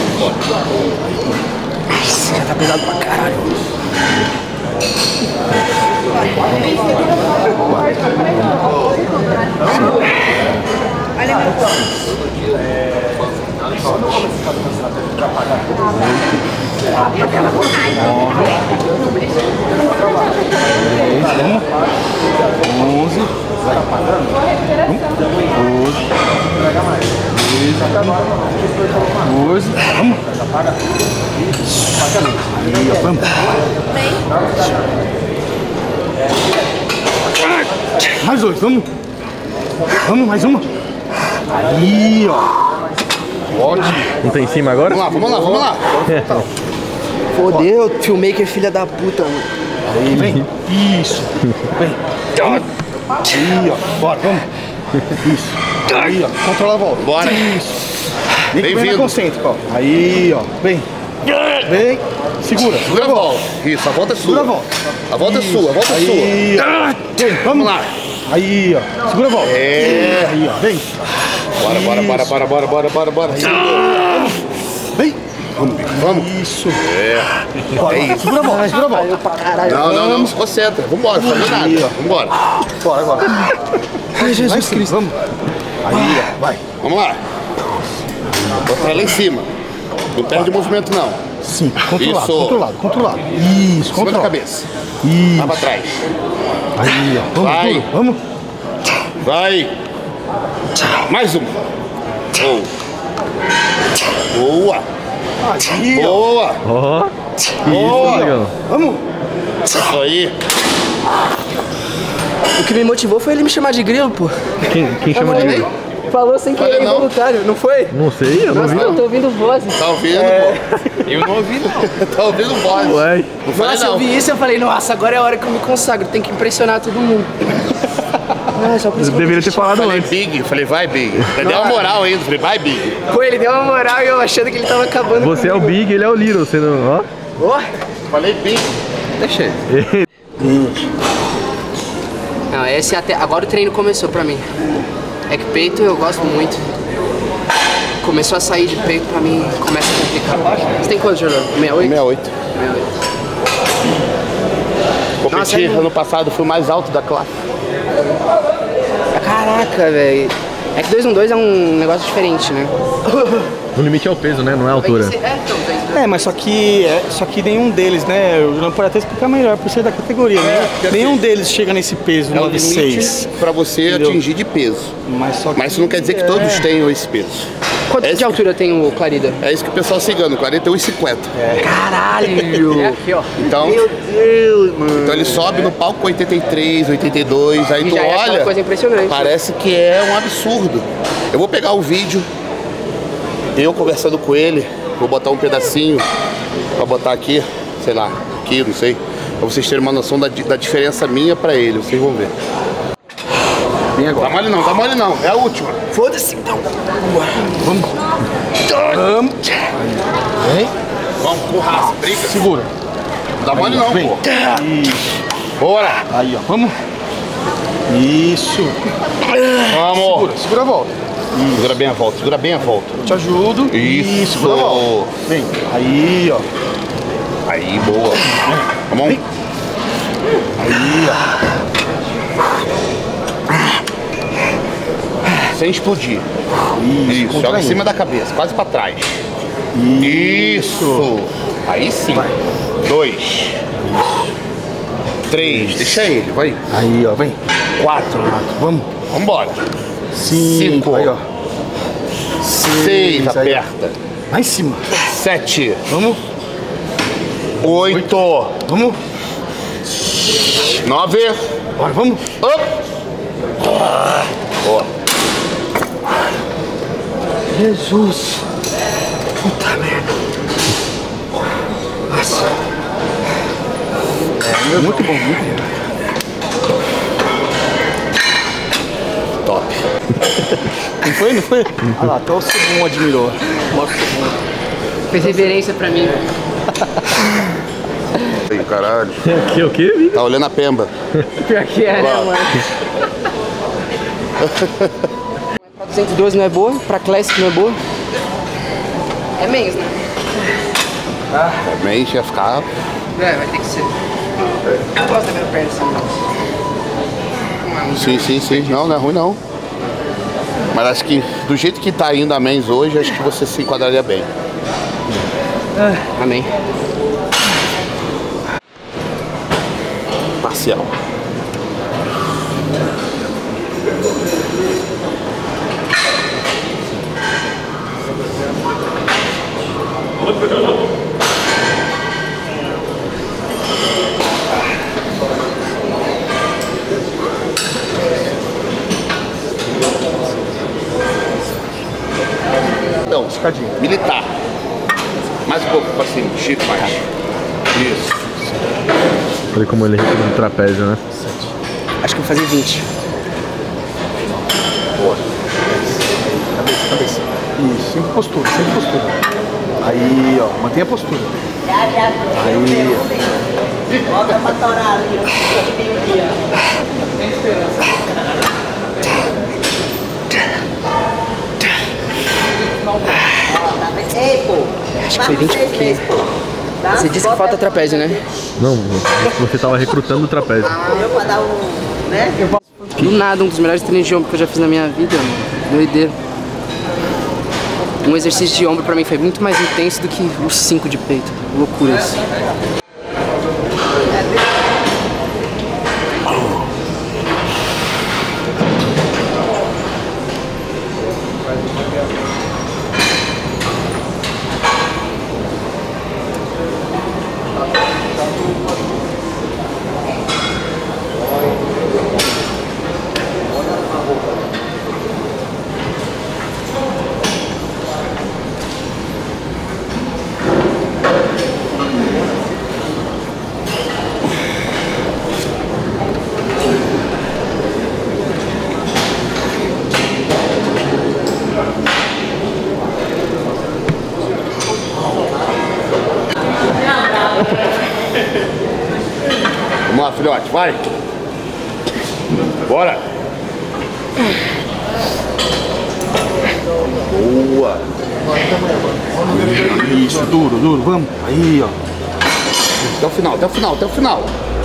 Isso, já tá pesado pra caralho. onze, doze, vamos. Aí, ó, vamos. Mais dois, vamos. Vamos, mais uma. Aí, ó. Ótimo. Não tem em cima agora? Vamos lá, vamos lá, vamos lá. Fodeu, filmmaker filha da puta, mano. Aí, vem. Isso. Vem. Aí, ó. Bora, vamos. Isso. Aí, ó. Controla a volta. Bora. Isso. Vem que vem na Bem-vindo. concêntrica, ó. Aí, ó. Vem. Vem. Segura. Segura a volta. Isso, a volta é Segura a sua. volta. A volta é sua, a volta é Aí, sua. ó. Vem, vamos lá. Aí, ó. Segura a volta. É. Aí, ó. Vem. Bora, bora, bora, bora, bora, bora, bora, bora. Vem. Vamos, vamos. Isso. É. Bora. É isso. Segura a volta. Segura a volta. Não, não, não, se concentra. Vambora, não faz Aí, ó. nada. Vambora. Bora agora. Ai, Jesus Cristo. Vamos. Aí, ó. Vai. Vamos lá. Botar ela em cima. Não perde o movimento, não. Sim, controlado, Isso. controlado, controlado. Isso, Em cima da controlado. cabeça. Isso. Lá pra trás. Aí, ó. Vamos, Vai. duro, vamos. Vai. Mais uma. Oh. Boa. Aí, ó. Boa. Ó, Boa. isso, legal. Vamos. Isso aí. O que me motivou foi ele me chamar de grilo, pô. Quem, quem chama de grilo? Falou sem Olha, querer, não. involuntário, não foi? Não sei, eu não Nossa, vi. eu tô ouvindo vozes. Tá ouvindo, pô? Eu não ouvi, não. Tá ouvindo voz. Ué, Não falei Nossa, eu não. vi isso e eu falei, nossa, agora é a hora que eu me consagro, tem que impressionar todo mundo. Ah, só por isso eu que eu deveria ter falado Falei antes. Big, falei vai Big. Ele deu uma moral ainda, falei vai Big. Pô, ele deu uma moral e eu achando que ele tava acabando Você é o Big, ele é o Little, você não. Ó. Ó, Falei Big. deixa ele. Não, esse até. Agora o treino começou pra mim. É que peito eu gosto muito. Começou a sair de peito pra mim, começa a complicar. Você tem quanto, Jordan? sessenta e oito? sessenta e oito. sessenta e oito. Competi Nossa, é- ano passado, fui o mais alto da classe. Caraca, velho. É que dois um dois é um negócio diferente, né? O limite é o peso, né? Não é a altura. É, então, dois É, mas só que, é, só que nenhum deles, né? O Juliano pode até explicar melhor por ser da categoria, né? porque Nenhum assim, deles chega nesse peso, É o nove seis. limite pra você Entendeu? atingir de peso. Mas só que. Mas isso não quer dizer que todos é. tenham esse peso. Quanto É de isso altura tem o Clarida? É isso que o pessoal se engana, quarenta e um e cinquenta. Caralho! É aqui, ó. Então, Deus, mano. então ele sobe no palco com oitenta e três, oitenta e dois, aí E tu já é aquela olha, coisa impressionante. parece que é um absurdo. Eu vou pegar o vídeo, eu conversando com ele, vou botar um pedacinho, pra botar aqui, sei lá, aqui, não sei, pra vocês terem uma noção da, di- da diferença minha pra ele, vocês vão ver. Vem Dá agora. mole não, dá mole não, é a última. Foda-se então. Vamos. Vamos. Vem. Vamos, porra, briga. Segura. Não dá mole não, Vem. pô. Isso. Bora. Aí, ó. Vamos. Isso. Vamos. Segura, segura a volta. Segura bem a volta, segura bem a volta. Eu te ajudo. Isso. Segura a volta. Vem. Aí, ó. Aí, boa. Vamos. Aí, ó. Sem explodir. Isso, joga em contraindo. cima da cabeça, quase pra trás. Isso. Aí sim. Dois. Três. Deixa ele, vai. Aí, ó. Vem. Quatro. Vamos. Vambora. Cinco. Cinco. Aí, ó. Seis, aí, ó. aperta. Lá em cima. Sete. Vamos. Oito. Vamos. Nove. Bora, vamos. Op. Boa. Jesus. Puta merda. Nossa. É, muito bom, muito bom. Top. Não foi? Não foi? Olha lá, até o segundo admirou. Mostra o segundo. Fez reverência pra mim. Aí, caralho. Que o quê, Big? Tá olhando a pemba. Pior que é, né, Ó. mano? Pra duzentos e doze não é boa, pra Classic não é boa. É menos, né? Também ia ficar. É, vai ter que ser. Eu gosto da minha perna assim. Sim, sim, sim. Não, não é ruim não. Mas acho que do jeito que tá indo a mens hoje, acho que você se enquadraria bem. Amém. Parcial. Então, Escadinha. militar. Mais um pouco pra cima, Chico mais. Isso. Olha como ele recua no trapézio, né? Acho que eu vou fazer vinte. Boa. Cabeça, cabeça. Isso, sempre postura, sempre postura. Aí, ó, mantenha a postura. Aí, Volta pra torar ali, ó. Ei, pô. Acho que foi vinte e pouquinho. Você disse que falta trapézio, né? Não, você tava recrutando o trapézio. Eu pra dar um, né? Do nada, um dos melhores treinos de ombro que eu já fiz na minha vida, mano. Doideira. um exercício de ombro pra mim foi muito mais intenso do que os cinco de peito. Loucura isso. Vamos lá, filhote, vai! Bora! Boa! Isso, duro, duro, vamos. Aí, ó. Até o final, até o final, até o final!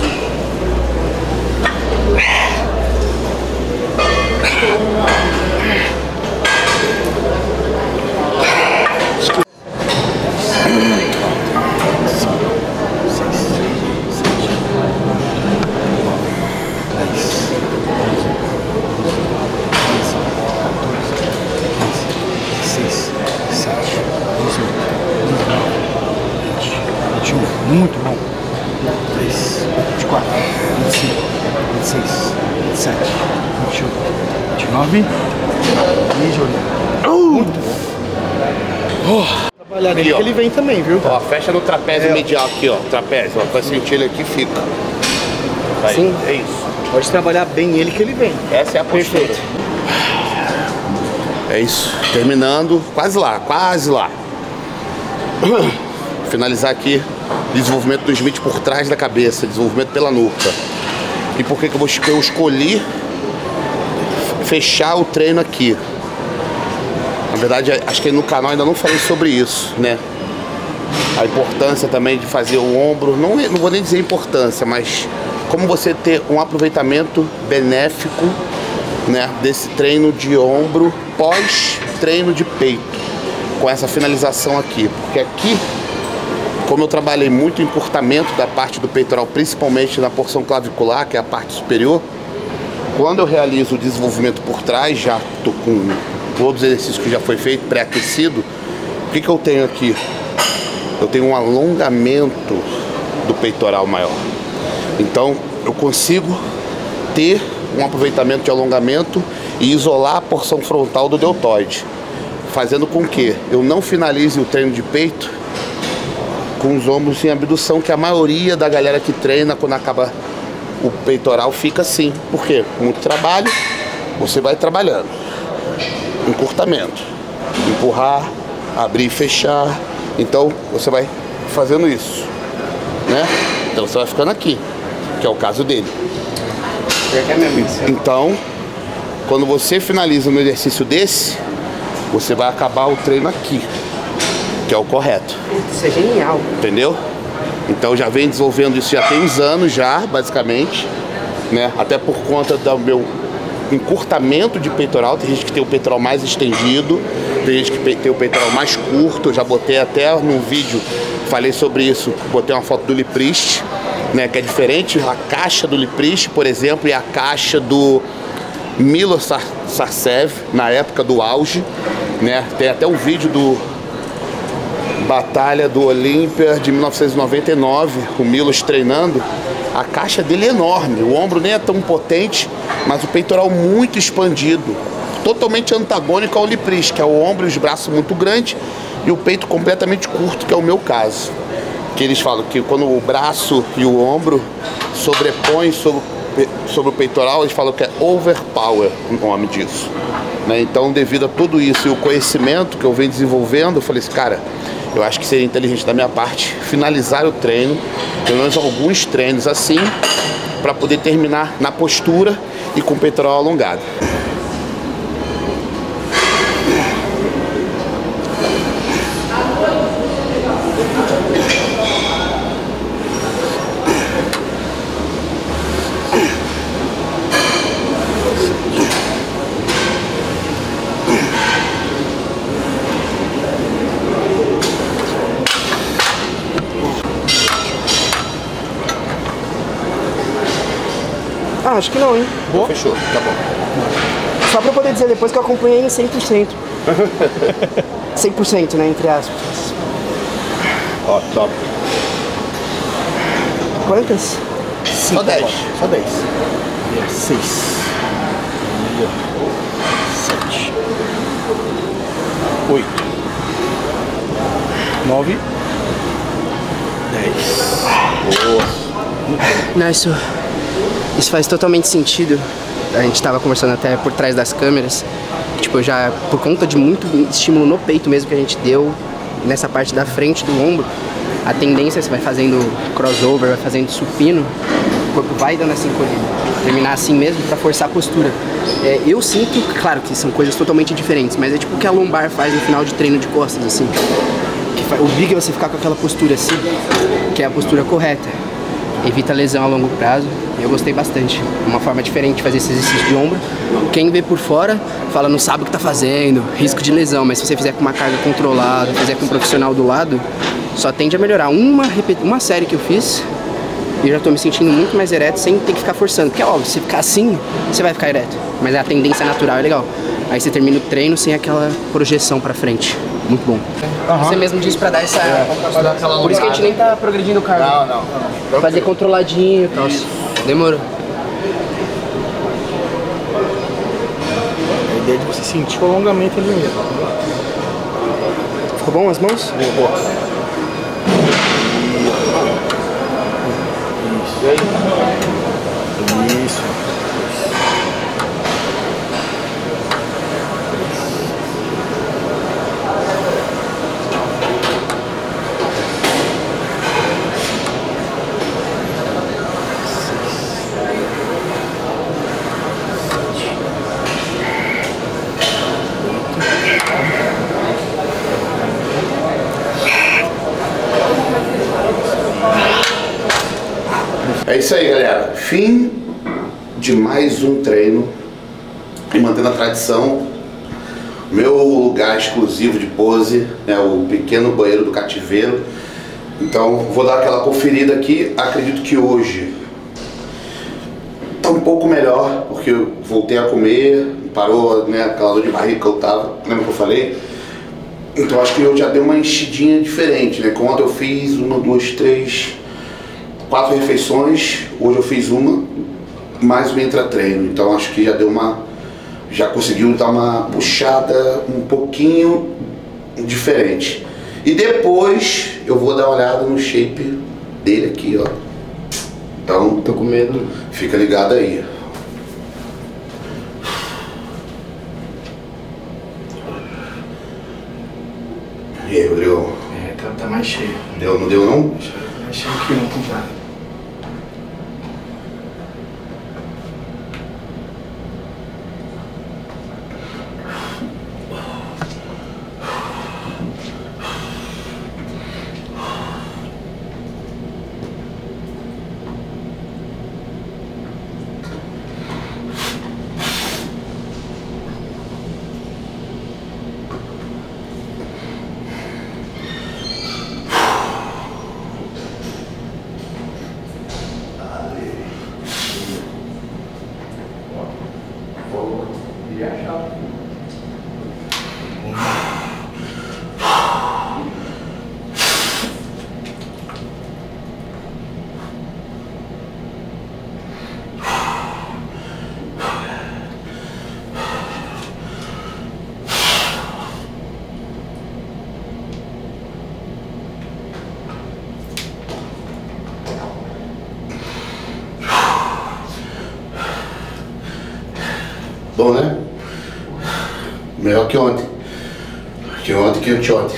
Muito bom. vinte e três, vinte e quatro, vinte e cinco, vinte e seis, vinte e sete, vinte e oito, vinte e nove. E Júlio. Muito bom. Oh. Trabalhar nele que ele vem também, viu? Ó, fecha no trapézio é. medial aqui, ó. Trapézio, ó. Vai sentir ele aqui e fica. Vai. Sim. É isso. Pode trabalhar bem ele que ele vem. Essa é a postura. Perfeito. É isso. Terminando. Quase lá, quase lá. Finalizar aqui. Desenvolvimento do Smith por trás da cabeça, desenvolvimento pela nuca. E por que que eu, vou, eu escolhi fechar o treino aqui? Na verdade, acho que no canal ainda não falei sobre isso, né? A importância também de fazer o ombro, não, não vou nem dizer importância, mas como você ter um aproveitamento benéfico, né, desse treino de ombro pós treino de peito, com essa finalização aqui. Porque aqui, como eu trabalhei muito em encurtamento da parte do peitoral, principalmente na porção clavicular, que é a parte superior, quando eu realizo o desenvolvimento por trás, já tô com todos os exercícios que já foi feito, pré-aquecido, o que que eu tenho aqui? Eu tenho um alongamento do peitoral maior. Então, eu consigo ter um aproveitamento de alongamento e isolar a porção frontal do deltoide, fazendo com que eu não finalize o treino de peito com os ombros em abdução, que a maioria da galera que treina, quando acaba o peitoral, fica assim. Por quê? Muito trabalho, você vai trabalhando. Encurtamento, empurrar, abrir e fechar. Então, você vai fazendo isso, né? Então, você vai ficando aqui, que é o caso dele. Então, quando você finaliza um exercício desse, você vai acabar o treino aqui, que é o correto. Isso é genial. Entendeu? Então já vem desenvolvendo isso já tem uns anos já, basicamente, né? Até por conta do meu encurtamento de peitoral. Tem gente que tem o peitoral mais estendido, tem gente que tem o peitoral mais curto. Eu já botei até num vídeo, falei sobre isso, botei uma foto do Liprist, né? Que é diferente a caixa do Liprist, por exemplo, e a caixa do Milo Sarcev, na época do auge, né? Tem até um vídeo do Batalha do Olímpia de mil novecentos e noventa e nove, o Milos treinando. A caixa dele é enorme, o ombro nem é tão potente, mas o peitoral muito expandido, totalmente antagônico ao Liprist, que é o ombro e os braços muito grandes e o peito completamente curto, que é o meu caso. Que eles falam que quando o braço e o ombro sobrepõem sobre, sobre o peitoral, eles falam que é overpower o nome disso, né? Então, devido a tudo isso e o conhecimento que eu venho desenvolvendo, eu falei assim, cara, eu acho que seria inteligente da minha parte finalizar o treino, pelo menos alguns treinos assim, para poder terminar na postura e com o peitoral alongado. Ah, acho que não, hein? Então, fechou, tá bom. Só pra eu poder dizer depois que eu acompanhei em cem por cento. cem por cento, né, entre aspas. Ó, top. Quantas? Só dez. Só dez. seis. sete. oito. nove. dez. Boa. Não, isso, isso faz totalmente sentido. A gente tava conversando até por trás das câmeras. Tipo, já por conta de muito estímulo no peito mesmo que a gente deu, nessa parte da frente do ombro, a tendência, você vai fazendo crossover, vai fazendo supino, o corpo vai dando essa encolhida. Terminar assim mesmo pra forçar a postura. É, eu sinto, claro que são coisas totalmente diferentes, mas é tipo o que a lombar faz no final de treino de costas, assim. Que obriga você a ficar com aquela postura assim, que é a postura correta. Evita lesão a longo prazo. Eu gostei bastante. Uma forma diferente de fazer esse exercício de ombro. Quem vê por fora fala, não sabe o que tá fazendo, risco de lesão, mas se você fizer com uma carga controlada, fizer com um profissional do lado, só tende a melhorar. Uma, uma série que eu fiz, eu já tô me sentindo muito mais ereto sem ter que ficar forçando. Porque é óbvio, se ficar assim, você vai ficar ereto. Mas a tendência natural é legal. Aí você termina o treino sem aquela projeção pra frente. Muito bom. Uhum. Você mesmo disse pra dar essa... É, por isso que a gente nem tá progredindo o cargo. Não, não. não. Fazer controladinho e tal. Demorou. A ideia é de você sentir o alongamento ali mesmo. Ficou bom as mãos? Boa. Isso. Isso. É isso aí, galera. Fim de mais um treino. E mantendo a tradição, meu lugar exclusivo de pose é o pequeno banheiro do cativeiro. Então vou dar aquela conferida aqui. Acredito que hoje tá um pouco melhor, porque eu voltei a comer, parou, né, aquela dor de barriga que eu tava, lembra que eu falei? Então acho que eu já dei uma enchidinha diferente, né? Quando eu fiz uma, duas, três, quatro refeições, hoje eu fiz uma, mais um intra-treino. Então acho que já deu uma, já conseguiu dar uma puxada um pouquinho diferente. E depois eu vou dar uma olhada no shape dele aqui, ó. Então, tô com medo. Fica ligado aí. E aí, Rodrigo? É, tá, tá mais cheio. Deu, não deu não? Mais cheio que não comprado. Bom, né? Melhor que ontem. Que ontem, que anteontem.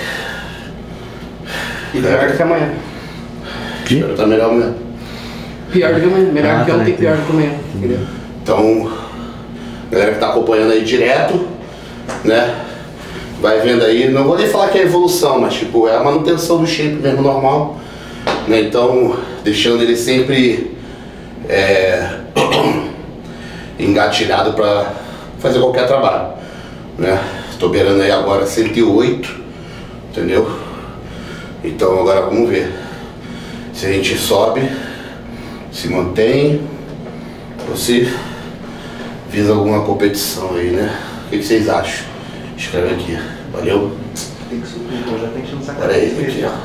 E pior do que amanhã. Espero tá melhor amanhã. Pior do que amanhã. Melhor Ah, do que tá, ontem, entendi. pior do que amanhã. Entendeu? Então, galera que tá acompanhando aí direto, né? Vai vendo aí, não vou nem falar que é evolução, mas tipo, é a manutenção do shape mesmo normal, né? Então, deixando ele sempre é, engatilhado pra fazer qualquer trabalho, né? Tô beirando aí agora cento e oito, entendeu? Então agora vamos ver se a gente sobe, se mantém, Você visa alguma competição aí, né? O que, que vocês acham? Escreve aqui. Valeu? Tem que subir, então já tem que chamar. Olha aí, aqui, ó.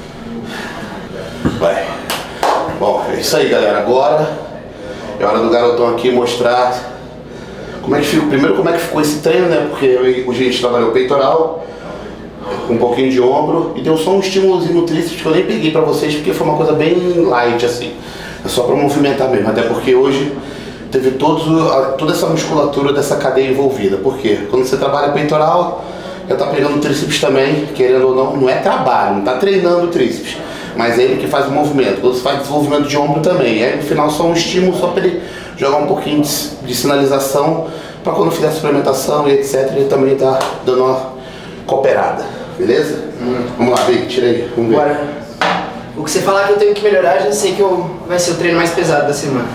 Vai. Bom, é isso aí, galera. Agora é hora do garotão aqui mostrar como é que ficou. Primeiro, como é que ficou esse treino, né? Porque hoje a gente trabalhou peitoral, com um pouquinho de ombro, e deu só um estímulozinho no tríceps que eu nem peguei pra vocês, porque foi uma coisa bem light, assim. É só pra movimentar mesmo, até porque hoje teve todos, toda essa musculatura dessa cadeia envolvida. Por quê? Quando você trabalha peitoral, já tá pegando o tríceps também, querendo ou não, não é trabalho, não tá treinando o tríceps, mas é ele que faz o movimento. Quando você faz desenvolvimento de ombro também, e aí no final só um estímulo, só para ele jogar um pouquinho de, de sinalização, para quando fizer a suplementação e etcétera, ele também tá dando uma cooperada, beleza? Hum. Vamos lá, Vic, tira aí, vamos ver. Bora. O que você falar que eu tenho que melhorar, já sei que eu, vai ser o treino mais pesado da semana.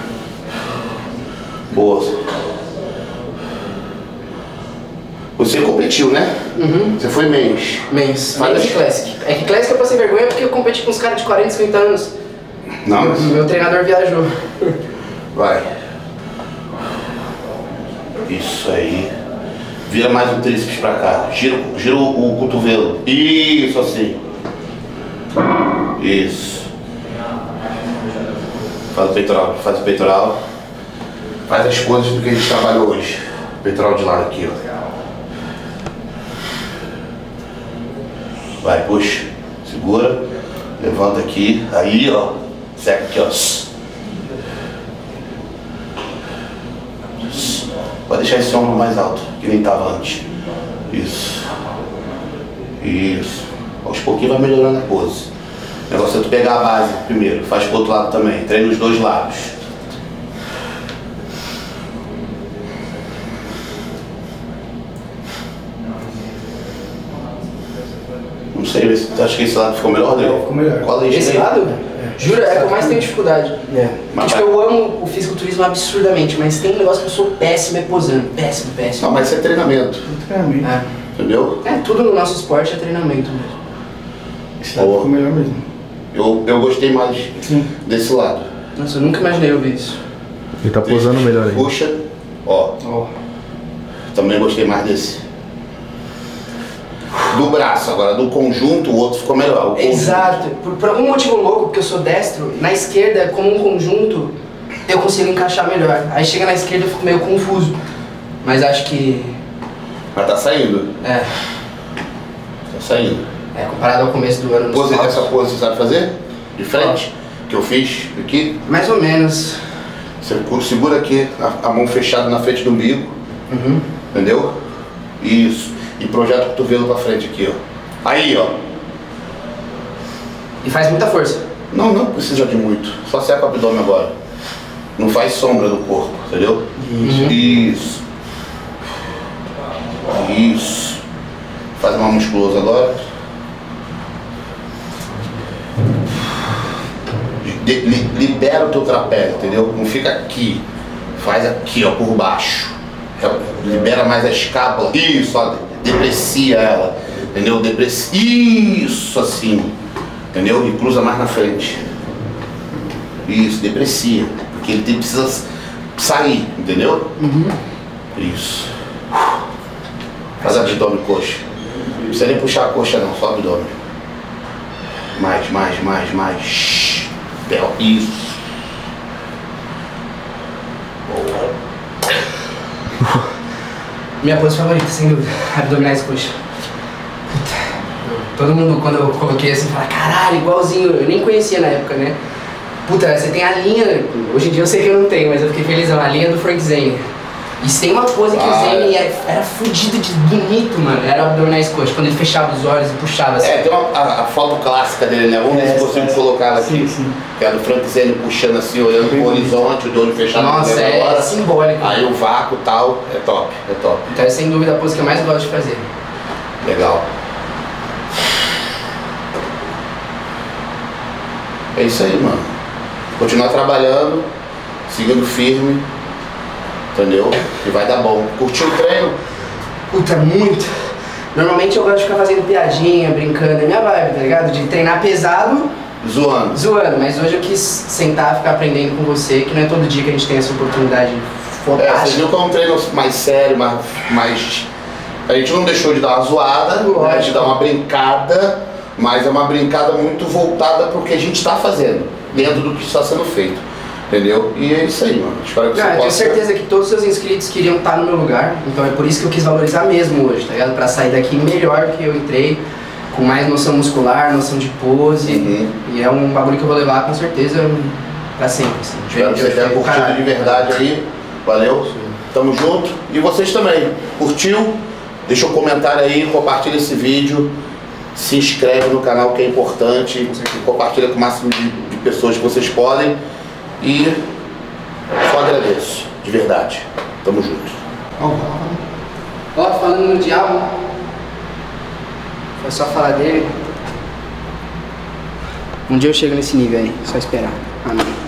Boa. Você competiu, né? Uhum. Você foi mens. Mens. Faz Mens e Classic. É que Classic eu passei vergonha porque eu competi com uns caras de quarenta, cinquenta anos. Não, meu, mas... meu treinador viajou. Vai. Isso aí. Vira mais o tríceps pra cá. Gira, gira o, o cotovelo. Isso assim. Isso. Faz o peitoral. Faz o peitoral. Faz as coisas do que a gente trabalhou hoje. Peitoral de lado aqui, ó. Vai, puxa. Segura. Levanta aqui. Aí, ó. Seca aqui, ó. Pode deixar esse ombro mais alto, que nem estava antes. Isso. Isso. Aos pouquinhos vai melhorando a pose. O negócio é tu pegar a base primeiro. Faz pro outro lado também. Treina os dois lados. Não sei, acho que esse lado ficou melhor, né? Ficou melhor. Qual é Esse lado? Jura, é que eu mais tenho dificuldade. É. Mas tipo, vai. eu amo o fisiculturismo absurdamente, mas tem um negócio que eu sou péssimo é posando. Péssimo, péssimo. Não, mas isso é treinamento. Treinamento. É. Entendeu? É, tudo no nosso esporte é treinamento mesmo. Esse lado ficou melhor mesmo. Eu, eu gostei mais Sim. desse lado. Nossa, eu nunca imaginei ouvir isso. Ele tá posando melhor aí. Puxa. Ó. Ó. Também gostei mais desse. Do braço, agora do conjunto o outro ficou melhor. O conjunto. Exato. Por, por algum motivo louco, porque eu sou destro, na esquerda, como um conjunto, eu consigo encaixar melhor. Aí chega na esquerda eu fico meio confuso. Mas acho que... Mas tá saindo. É. Tá saindo. É, comparado ao começo do ano. Pose, nos essa pose você sabe fazer? De frente? Que eu fiz aqui. Mais ou menos. Você segura aqui, a, a mão fechada na frente do umbigo. Uhum. Entendeu? Isso. E projeta o cotovelo pra frente aqui, ó. Aí, ó. E faz muita força. Não, não precisa de muito. Só seca o abdômen agora. Não faz sombra no corpo, entendeu? Isso. Isso. Isso. Faz uma musculosa agora. De, li, libera o teu trapézio, entendeu? Não fica aqui. Faz aqui, ó, por baixo. Libera mais a escápula. Isso, ó. Deprecia ela. Entendeu? Deprecia. Isso, assim. Entendeu? E cruza mais na frente. Isso, deprecia. Porque ele tem, precisa sair, entendeu? Uhum. Isso. Faz abdômen, coxa. Não precisa nem puxar a coxa não, só abdômen. Mais, mais, mais, mais. Isso. Boa. Minha pose favorita, sem dúvida. Abdominais coxa. Puta. Todo mundo, quando eu coloquei assim, fala, caralho, igualzinho. Eu nem conhecia na época, né? Puta, você tem a linha. Hoje em dia eu sei que eu não tenho, mas eu fiquei felizão. A linha do Frank Zane. E se tem uma pose que ah, o Zane era, era fudido de bonito, mano. Era o abdominais coxa, quando ele fechava os olhos e puxava assim. É, tem uma, a, a foto clássica dele, né? Vamos ver se consigo colocar ela aqui. Sim, sim. Que é do Frank Zane puxando assim, olhando pro horizonte, o olho fechado. Nossa, é, é simbólico. Aí o vácuo e tal, é top, é top. Então é sem dúvida a pose que eu mais gosto de fazer. Legal. É isso aí, mano. Continuar trabalhando, seguindo firme. Entendeu? E vai dar bom. Curtiu o treino? Puta, muito. Normalmente eu gosto de ficar fazendo piadinha, brincando. É minha vibe, tá ligado? De treinar pesado, Zoando. Zoando, mas hoje eu quis sentar e ficar aprendendo com você, que não é todo dia que a gente tem essa oportunidade fantástica. É, você viu que é um treino mais sério, mais, mais... A gente não deixou de dar uma zoada, né, de dar uma brincada, mas é uma brincada muito voltada para o que a gente está fazendo, dentro do que está sendo feito. Entendeu? E é isso aí, mano. Espero que você Cara, eu possa... tenho certeza que todos os seus inscritos queriam estar no meu lugar, então é por isso que eu quis valorizar mesmo hoje, tá ligado? Pra sair daqui melhor que eu entrei, com mais noção muscular, noção de pose, Uhum. e é um bagulho que eu vou levar com certeza pra sempre. Assim. Espero que você tenha curtido de verdade aí. Valeu? Tamo junto. E vocês também. Curtiu? Deixa um comentário aí, compartilha esse vídeo, se inscreve no canal que é importante, compartilha com o máximo de, de pessoas que vocês podem. E só agradeço, de verdade. Tamo junto. Ó, falando no diabo, foi só falar dele. Um dia eu chego nesse nível aí, só esperar. Amém.